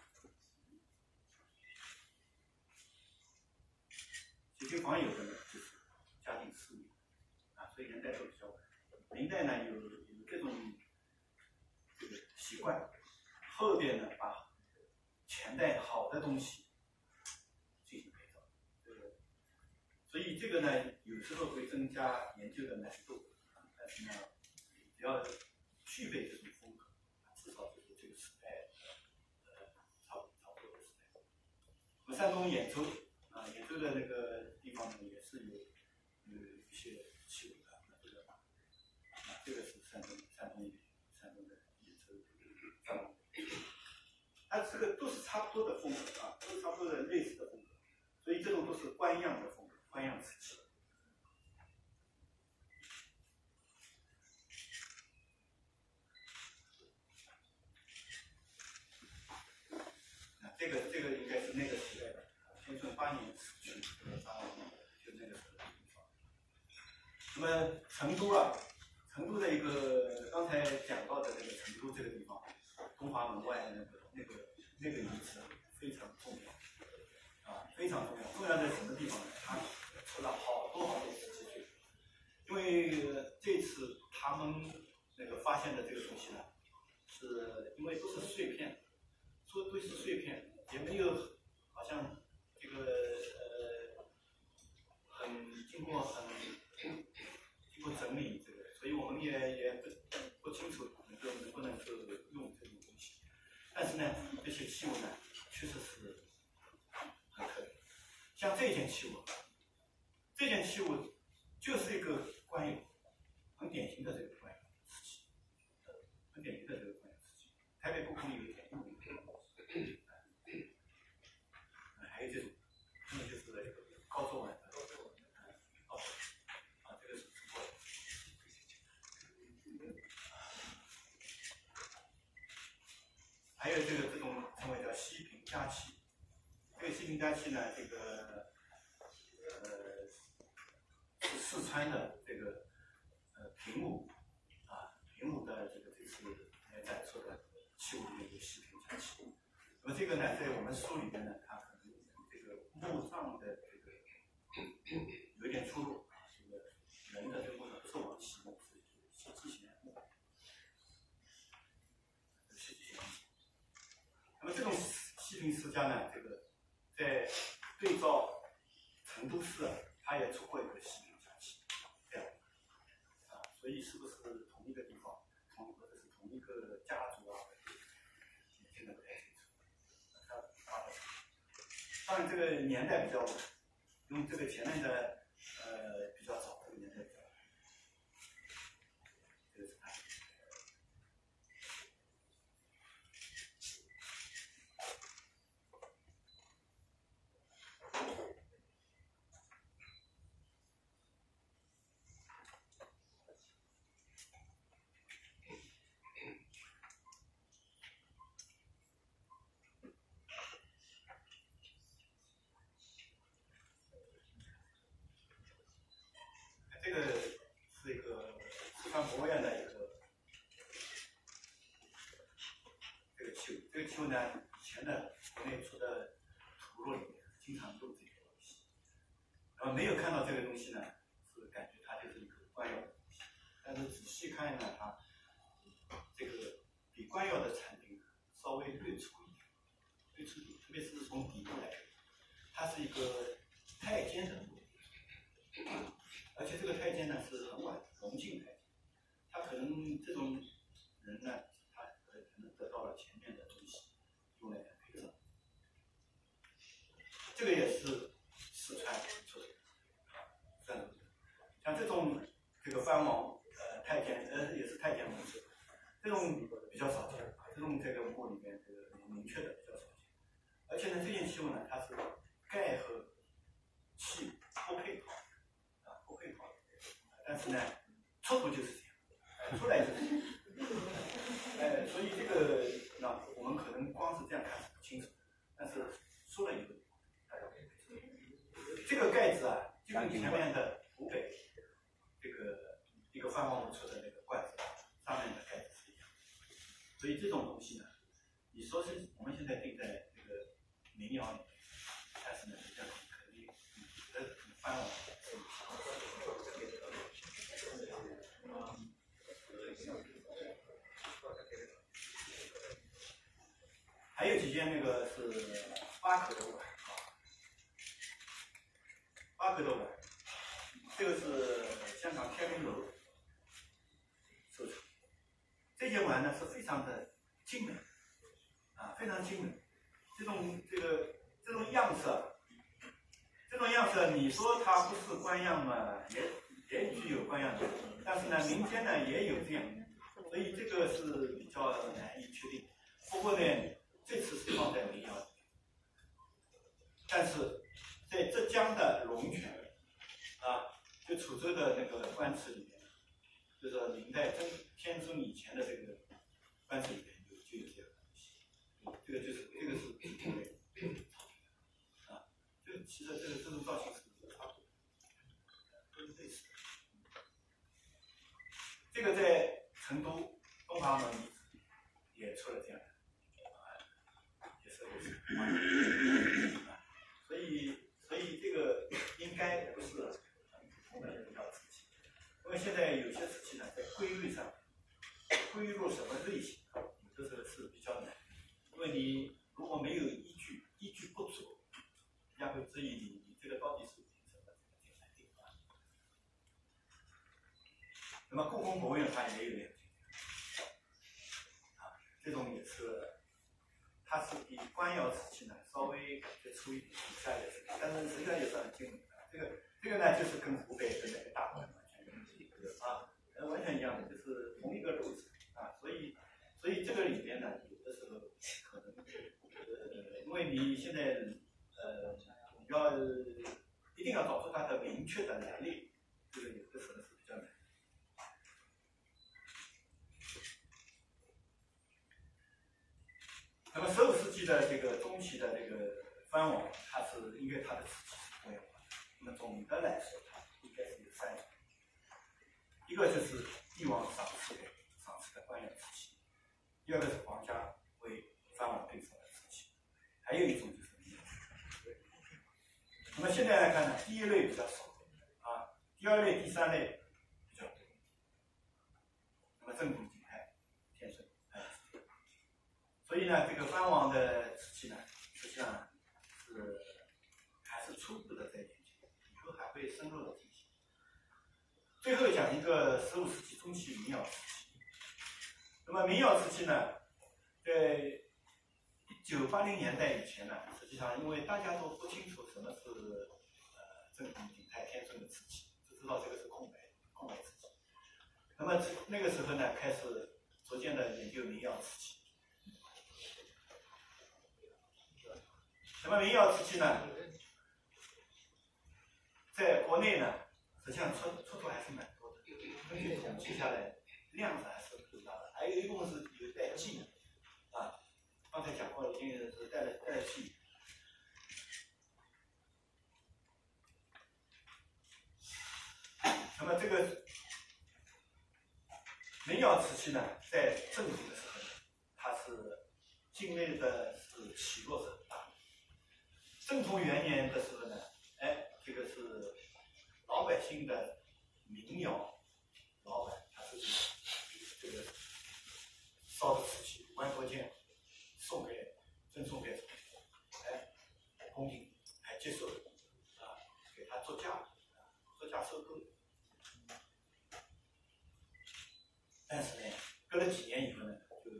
其实仿有的呢，就是嘉靖4年啊，所以年代都比较晚。明代呢有这种这个习惯，后边呢把前代好的东西进行改造，所以这个呢有时候会增加研究的难度，但是呢只要具备这种风格，至少就是这个时代差不多的时代。我们山东兖州啊，兖州的那个地方呢也是有一些器物的，这个是山东的兖州范王，它这个都是差不多的风格啊，都是差不多的类似的风格，所以这种都是官样的风格，官样瓷器。这个应该是那个时代的，天顺8年死去，就那个时候的地方。那么成都啊，成都的一个刚才讲到的这个成都这个地方，东华门外的那个遗址非常重要啊，非常重要。重要在什么地方呢？它出了好多瓷器去，因为这次他们那个发现的这个东西呢，是因为都是碎片，都是碎片，也没有好像这个经过整理这个，所以我们也不清楚能不能够用这种东西。但是呢，这些器物呢，确实是很特别。像这件器物就是一个官窑，很典型的这个官窑瓷器，很典型的这个官窑瓷器。台北故宫有一点用还有这种，就是高周碗的，这个是中国的。还有这种称为叫西平佳器，这个西平佳器呢，这个是四川的这个平武的这次来展出的器物里面有西平佳器。那么这个呢，在我们书里面呢，它可能这个墓葬的这个有一点出入，这个人的这个墓葬不是往西墓，是西畸形墓。那么这种西平世家呢，这个在对照成都市，它也出过一个西平佳器，这样所以是不是同一个地方，或者是同一个家族啊？现在不太清楚。当然这个年代比较晚，因为这个前面的比较早，这个年代比较晚。这个是它。这个是一个四川博物院的一个这个器物，这个器物呢，以前的国内出的图录里面经常用这个东西。然后没有看到这个东西呢，是感觉它就是一个官窑的东西，但是仔细看呢，它这个比官窑的产品稍微略粗一点，特别是从底部来看，它是一个太监的墓。而且这个太监呢是很晚隆庆太监，他可能这种人呢，他可能得到了前面的东西，用来陪葬。这个也是四川出的，像这种这个藩王太监也是太监墓，这种比较少见，这种这个墓里面这个明确的比较少见。而且呢，这件器物呢，它是盖和器不配套。但是呢，出土就是这样， 跟前面的湖北这个一个翻王炉出的那个罐子上面的盖子是一样的。所以这种东西呢，你说是我们现在定在这个民谣里面，但是呢，实际上肯定翻王是还有几件那个是八口的碗啊，八口的碗，这个是香港天明楼收藏。这些碗呢是非常的精美啊，非常精美。这种样色，你说它不是官样嘛，也具有官样的，但是呢，民间呢也有这样，所以这个是比较难以确定。不过呢，这次是放在民谣里面，但是在浙江的龙泉啊，就楚州的那个官祠里面，就是明代天尊以前的这个官祠里面就有这样的东西。这个是啊，其实这种造型是差不多，都是类似的。这个在成都东华门也出了这样的。所以这个应该不是很普通的民谣瓷器，因为现在有些瓷器呢，在归类上，归入什么类型，这个是比较难，因为你如果没有依据不足，人家会质疑你这个到底是凭什么这个来定啊？那么故宫博物院它也有两件，啊，这种也是。它是比官窑瓷器呢稍微感觉粗一点，底下也是，但是实际上也是很精美的。这个呢，就是跟湖北的那个大碗完全完全一样的，就是同一个路子啊。所以这个里边呢，有的时候可能因为你现在你要一定要找出它的明确的来历，这个有的时候是比较难。那么15世纪的这个中期的这个藩王，它是因为它的瓷器是多样化的。那么总的来说，它应该是有3种，一个就是帝王赏赐的官窑瓷器，第二个是皇家为藩王对赏的瓷器，还有一种就是民窑。那么现在来看呢，第一类比较少啊，第二类、第三类比较多。那么正统景泰、天顺。所以呢，这个藩王的瓷器呢，实际上是还是初步的在研究，以后还会深入的进行。最后讲一个15世纪中期民窑瓷器。那么民窑瓷器呢，在1980年代以前呢，实际上因为大家都不清楚什么是正统景泰天顺的瓷器，只知道这个是空白瓷器。那么那个时候呢，开始逐渐的研究民窑瓷器。那么民窑瓷器呢，在国内呢，实际上出土还是蛮多的，根据统计下来，量子还是很大的。还有一部分是有带记的，啊，刚才讲过，已经是带了记。那么这个民窑瓷器呢，在正统的时候呢，它是境内的是起落是很大的。正统元年的时候呢，这个是老百姓的民窑老板，他自己这个烧的瓷器5万多件，赠送给宫廷，还接受给他做价收购。但是呢，隔了几年以后呢，就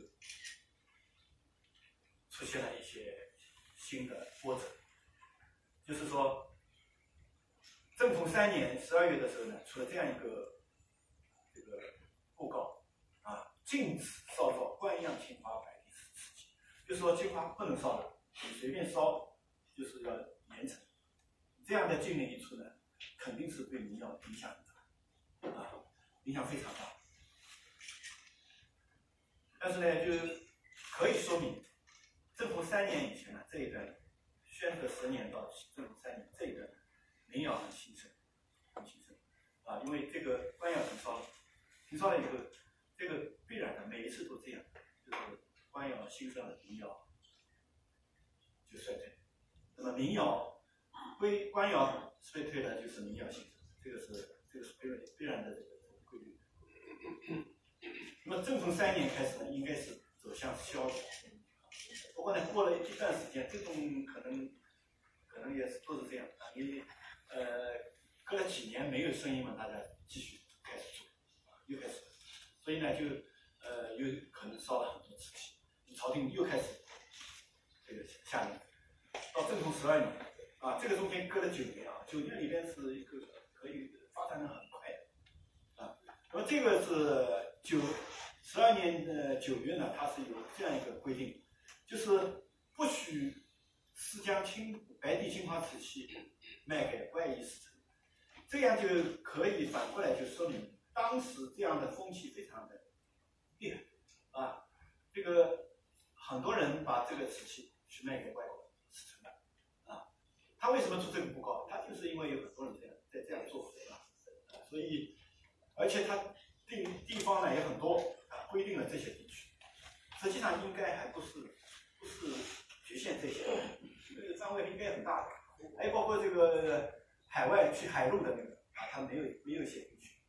出现了一些新的波折。就是说，正统3年12月的时候呢，出了这样一个布告啊，禁止烧造官样青花白地瓷器，就是说青花不能烧的，你随便烧就是要严惩。这样的禁令一出呢，肯定是对民窑影响很大影响非常大。但是呢，就可以说明，正统3年以前呢，这一段宣德10年到正统3年这一段民窑的形成， 啊，因为这个官窑停烧了，停烧了以后，这个必然的每一次都这样，就是官窑兴盛了，民窑就衰退。那么民窑官窑衰退了，就是民窑兴盛，这个是必然的这个规律。那么正从3年开始呢，应该是走向消极。不过呢，过了一段时间，这种可能也是都是这样啊。你隔了几年没有声音嘛，大家继续开始做，又开始，所以呢就又可能烧了很多瓷器，朝廷又开始这个下令，到正统12年啊，这个中间隔了9年啊，9年里边是一个可以发展的很快的啊。那么这个是12年的9月呢，它是有这样一个规定，就是不许私将白地青花瓷器卖给外夷使臣，这样就可以反过来就说明当时这样的风气非常的厉害啊。这个很多人把这个瓷器去卖给外国使臣了啊。他为什么出这个布告？他就是因为有很多人这样做啊，所以而且他地方呢也很多啊，规定了这些地区，实际上应该还不是局限这些，这个范围应该很大的，还有包括这个海外去海路的那个啊，他没有写进去。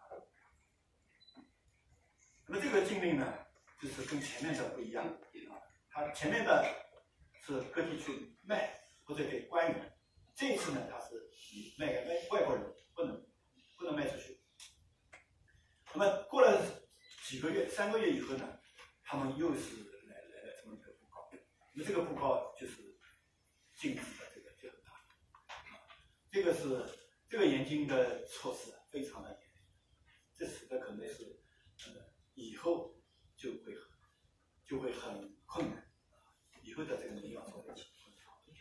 那么这个禁令呢，就是跟前面的不一样啊，它前面的是各地去卖或者给官员，这一次呢，它是你卖给外国人，不能卖出去。那么过了几个月，3个月以后呢，他们又是来了这么一个布告，那么这个布告就是禁止的这个就很大，这个严禁的措施非常的严，这使得可能是以后就会很困难，以后的这个民谣做的情况。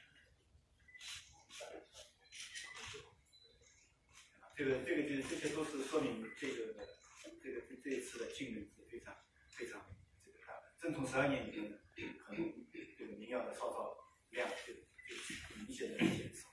这些都是说明这一次的禁令是非常这个大的。正统12年以后呢，可能这个民谣的烧造量就明显的减少。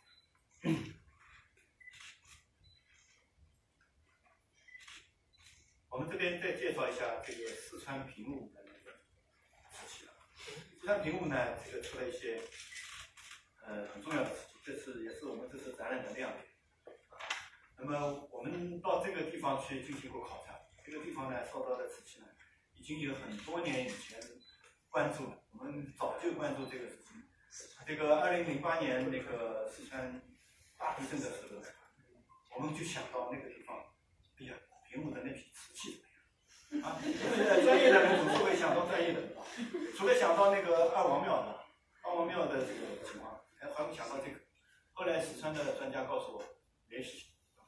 我们这边再介绍一下这个四川平武的那个瓷器了。四川平武呢，这个出了一些很重要的瓷器，也是我们这次展览的亮点。那么我们到这个地方去进行过考察，这个地方呢烧造的瓷器呢，已经有很多年以前关注了，我们早就关注这个事情。这个2008年那个四川大地震的时候呢，我们就想到那个地方，哎呀，平武的那批瓷器怎么样？啊，专业的人总是会想到专业的，除了想到那个二王庙的这个情况，还会想到这个。后来四川的专家告诉我，没事情。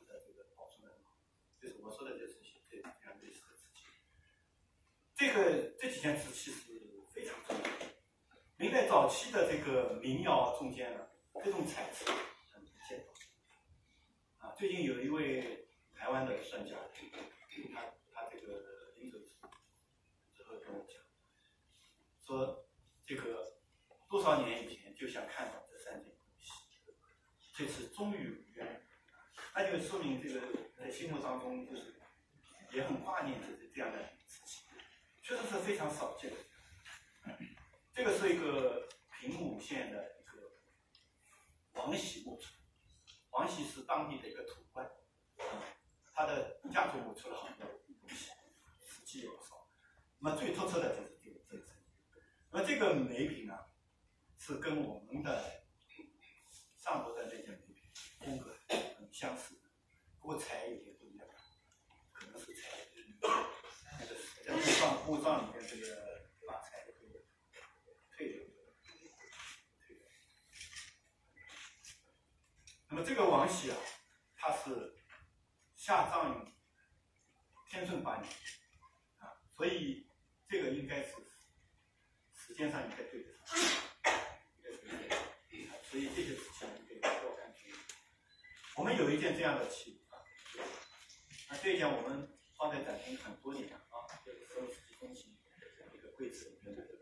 就是我说的这瓷器，这样类似的瓷器，这几件瓷器是非常重要的。明代早期的这个民窑中间呢，这种彩瓷很明显啊。最近有一位台湾的专家，他这个临走之后跟我讲，说这个多少年以前就想看到这3件东西，这次终于如愿。那就说明这个在心目当中就是也很挂念这样的事情，确实是非常少见的。这个是一个平武县的一个王喜墓出，王喜是当地的一个土官，他的家族墓出了很多东西，瓷器也不少。那么最突出的就是这个。那么这个梅瓶呢，是跟我们的上头的那件梅瓶风格很相似，不过材有点不一样，可能是材那个在墓葬里面这个把材退流。那么这个王喜啊，他是下葬于天顺8年啊，所以这个应该是时间上应该对得上，所以这些事情可以多看清楚。我们有一件这样的器啊，那这一件我们放在展厅很多年啊，这个收拾中心一个柜子里面的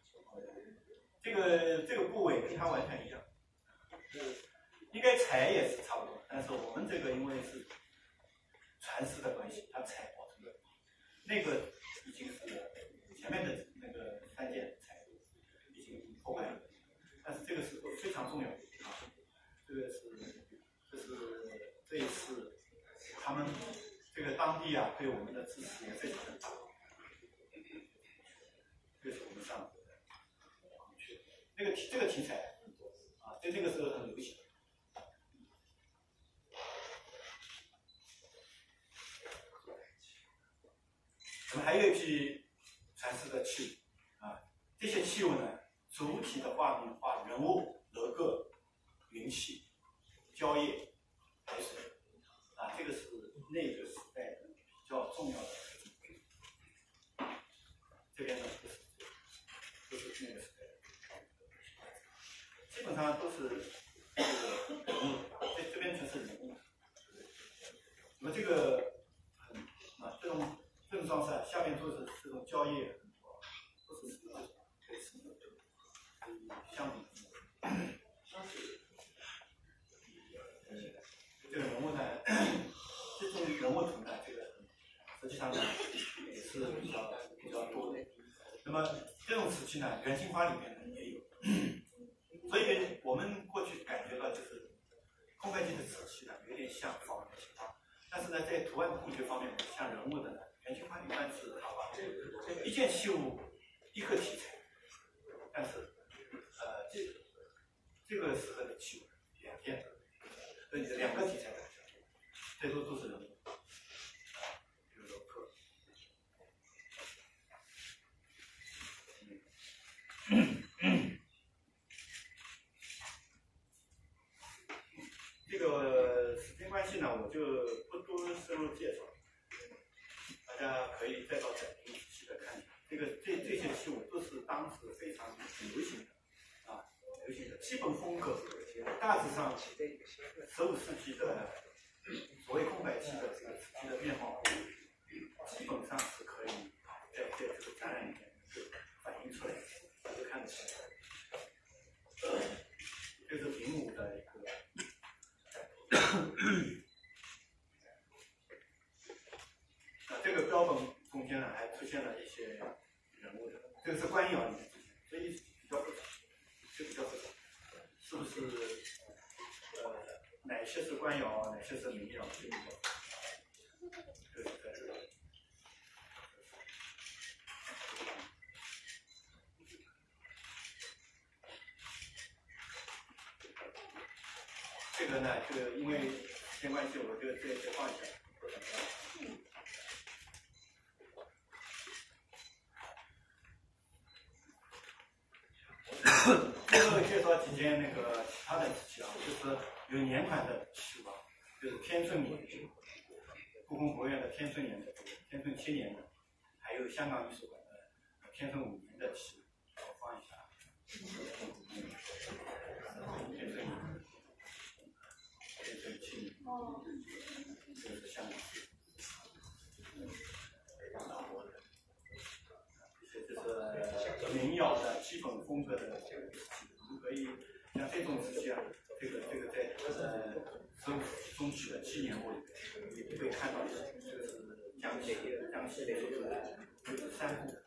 这个部位跟它完全一样，应该材也是差不多，但是我们这个因为是蚕丝的关系，它才保存的。那个已经是前面的那个3件才已经破坏了，但是这个是非常重要的啊，这是这一次他们这个当地啊对我们的支持也非常的大，这是我们上这个题材啊，在那个时候很流行。我们还有一批蚕丝的器物啊，这些器物呢，主体的画人物、楼阁、云器、蕉叶、海水啊，这个是那个时代的比较重要的。这边呢都是那个时代的，基本上都是这个人物，这边全是人物。那么这个这种装饰啊，下面都是这种蕉叶，都是这种相比，这个人物呢，这种人物图呢，这个实际上呢也是比较多的。那么这种瓷器呢，元青花里面呢也有，所以我们过去感觉到就是空白金的瓷器呢，有点像仿元青花，但是呢，在图案控学方面，像人物的呢。元青花一般是一件器物一个题材，但是这个时候的器物2件，所以2个题材的，最多都是人物，比如说刻。这个时间关系呢，我就不多深入介绍。大家可以再到展厅仔细的看一下，这些器物都是当时非常流行的啊，流行的基本风格，大致上15世纪的所谓空白期的这个瓷器的面貌，基本上是可以在这个展览里面反映出来，大家看得起来。这是平武的一个。这个标本中间呢，还出现了一些人物的，这个是官窑里面出现，所以比较复杂，是不是？哪些是官窑，哪些是民窑？这个在这里。这个呢，因为时间关系，我就再放一下。最后介绍几件那个其他的瓷器啊，就是有年款的器物啊，就是天顺年，故宫博物院的天顺年的，天顺7年的，还有香港艺术馆的天顺5年的器物，我放一下。天顺7年，这是香港。这是民窑的基本风格的这个瓷器，我们可以像这种瓷器啊，这个在15中期的7年后也会看到，这个是江西3部。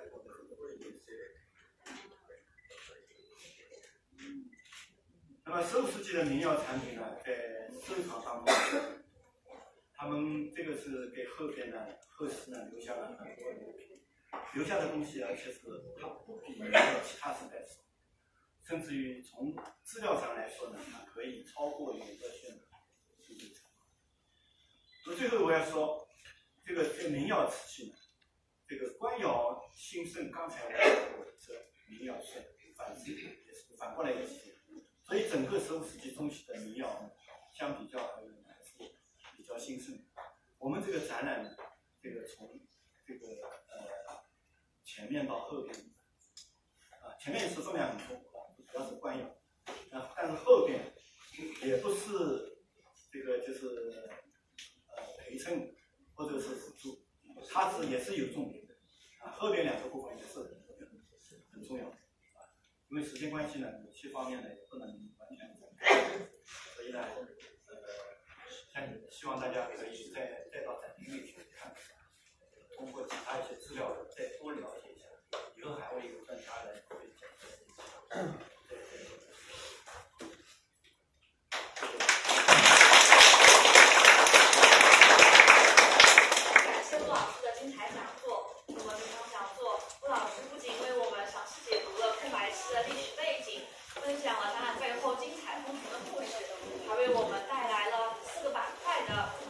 那么15世纪的民窑产品呢，在收藏当中，他们这个是给后世呢留下了很多留品。留下的东西，而且是它不比其他时代少，甚至于从资料上来说呢，它可以超过永乐县的数据层。那最后我要说，这个民窑瓷器呢，这个官窑兴盛，刚才我说过，这民窑盛，也是反过来一些，所以整个15世纪中期的民窑呢，相比较而言还是比较兴盛。我们这个展览呢，这个从这个前面到后边，前面是分量很丰富，主要是官窑，但是后边也不是这个就是陪衬或者是辅助，它也是有重点的，后边2个部分也是很重要的，因为时间关系呢，有些方面呢也不能完全展开，所以呢，希望大家可以再到展。 的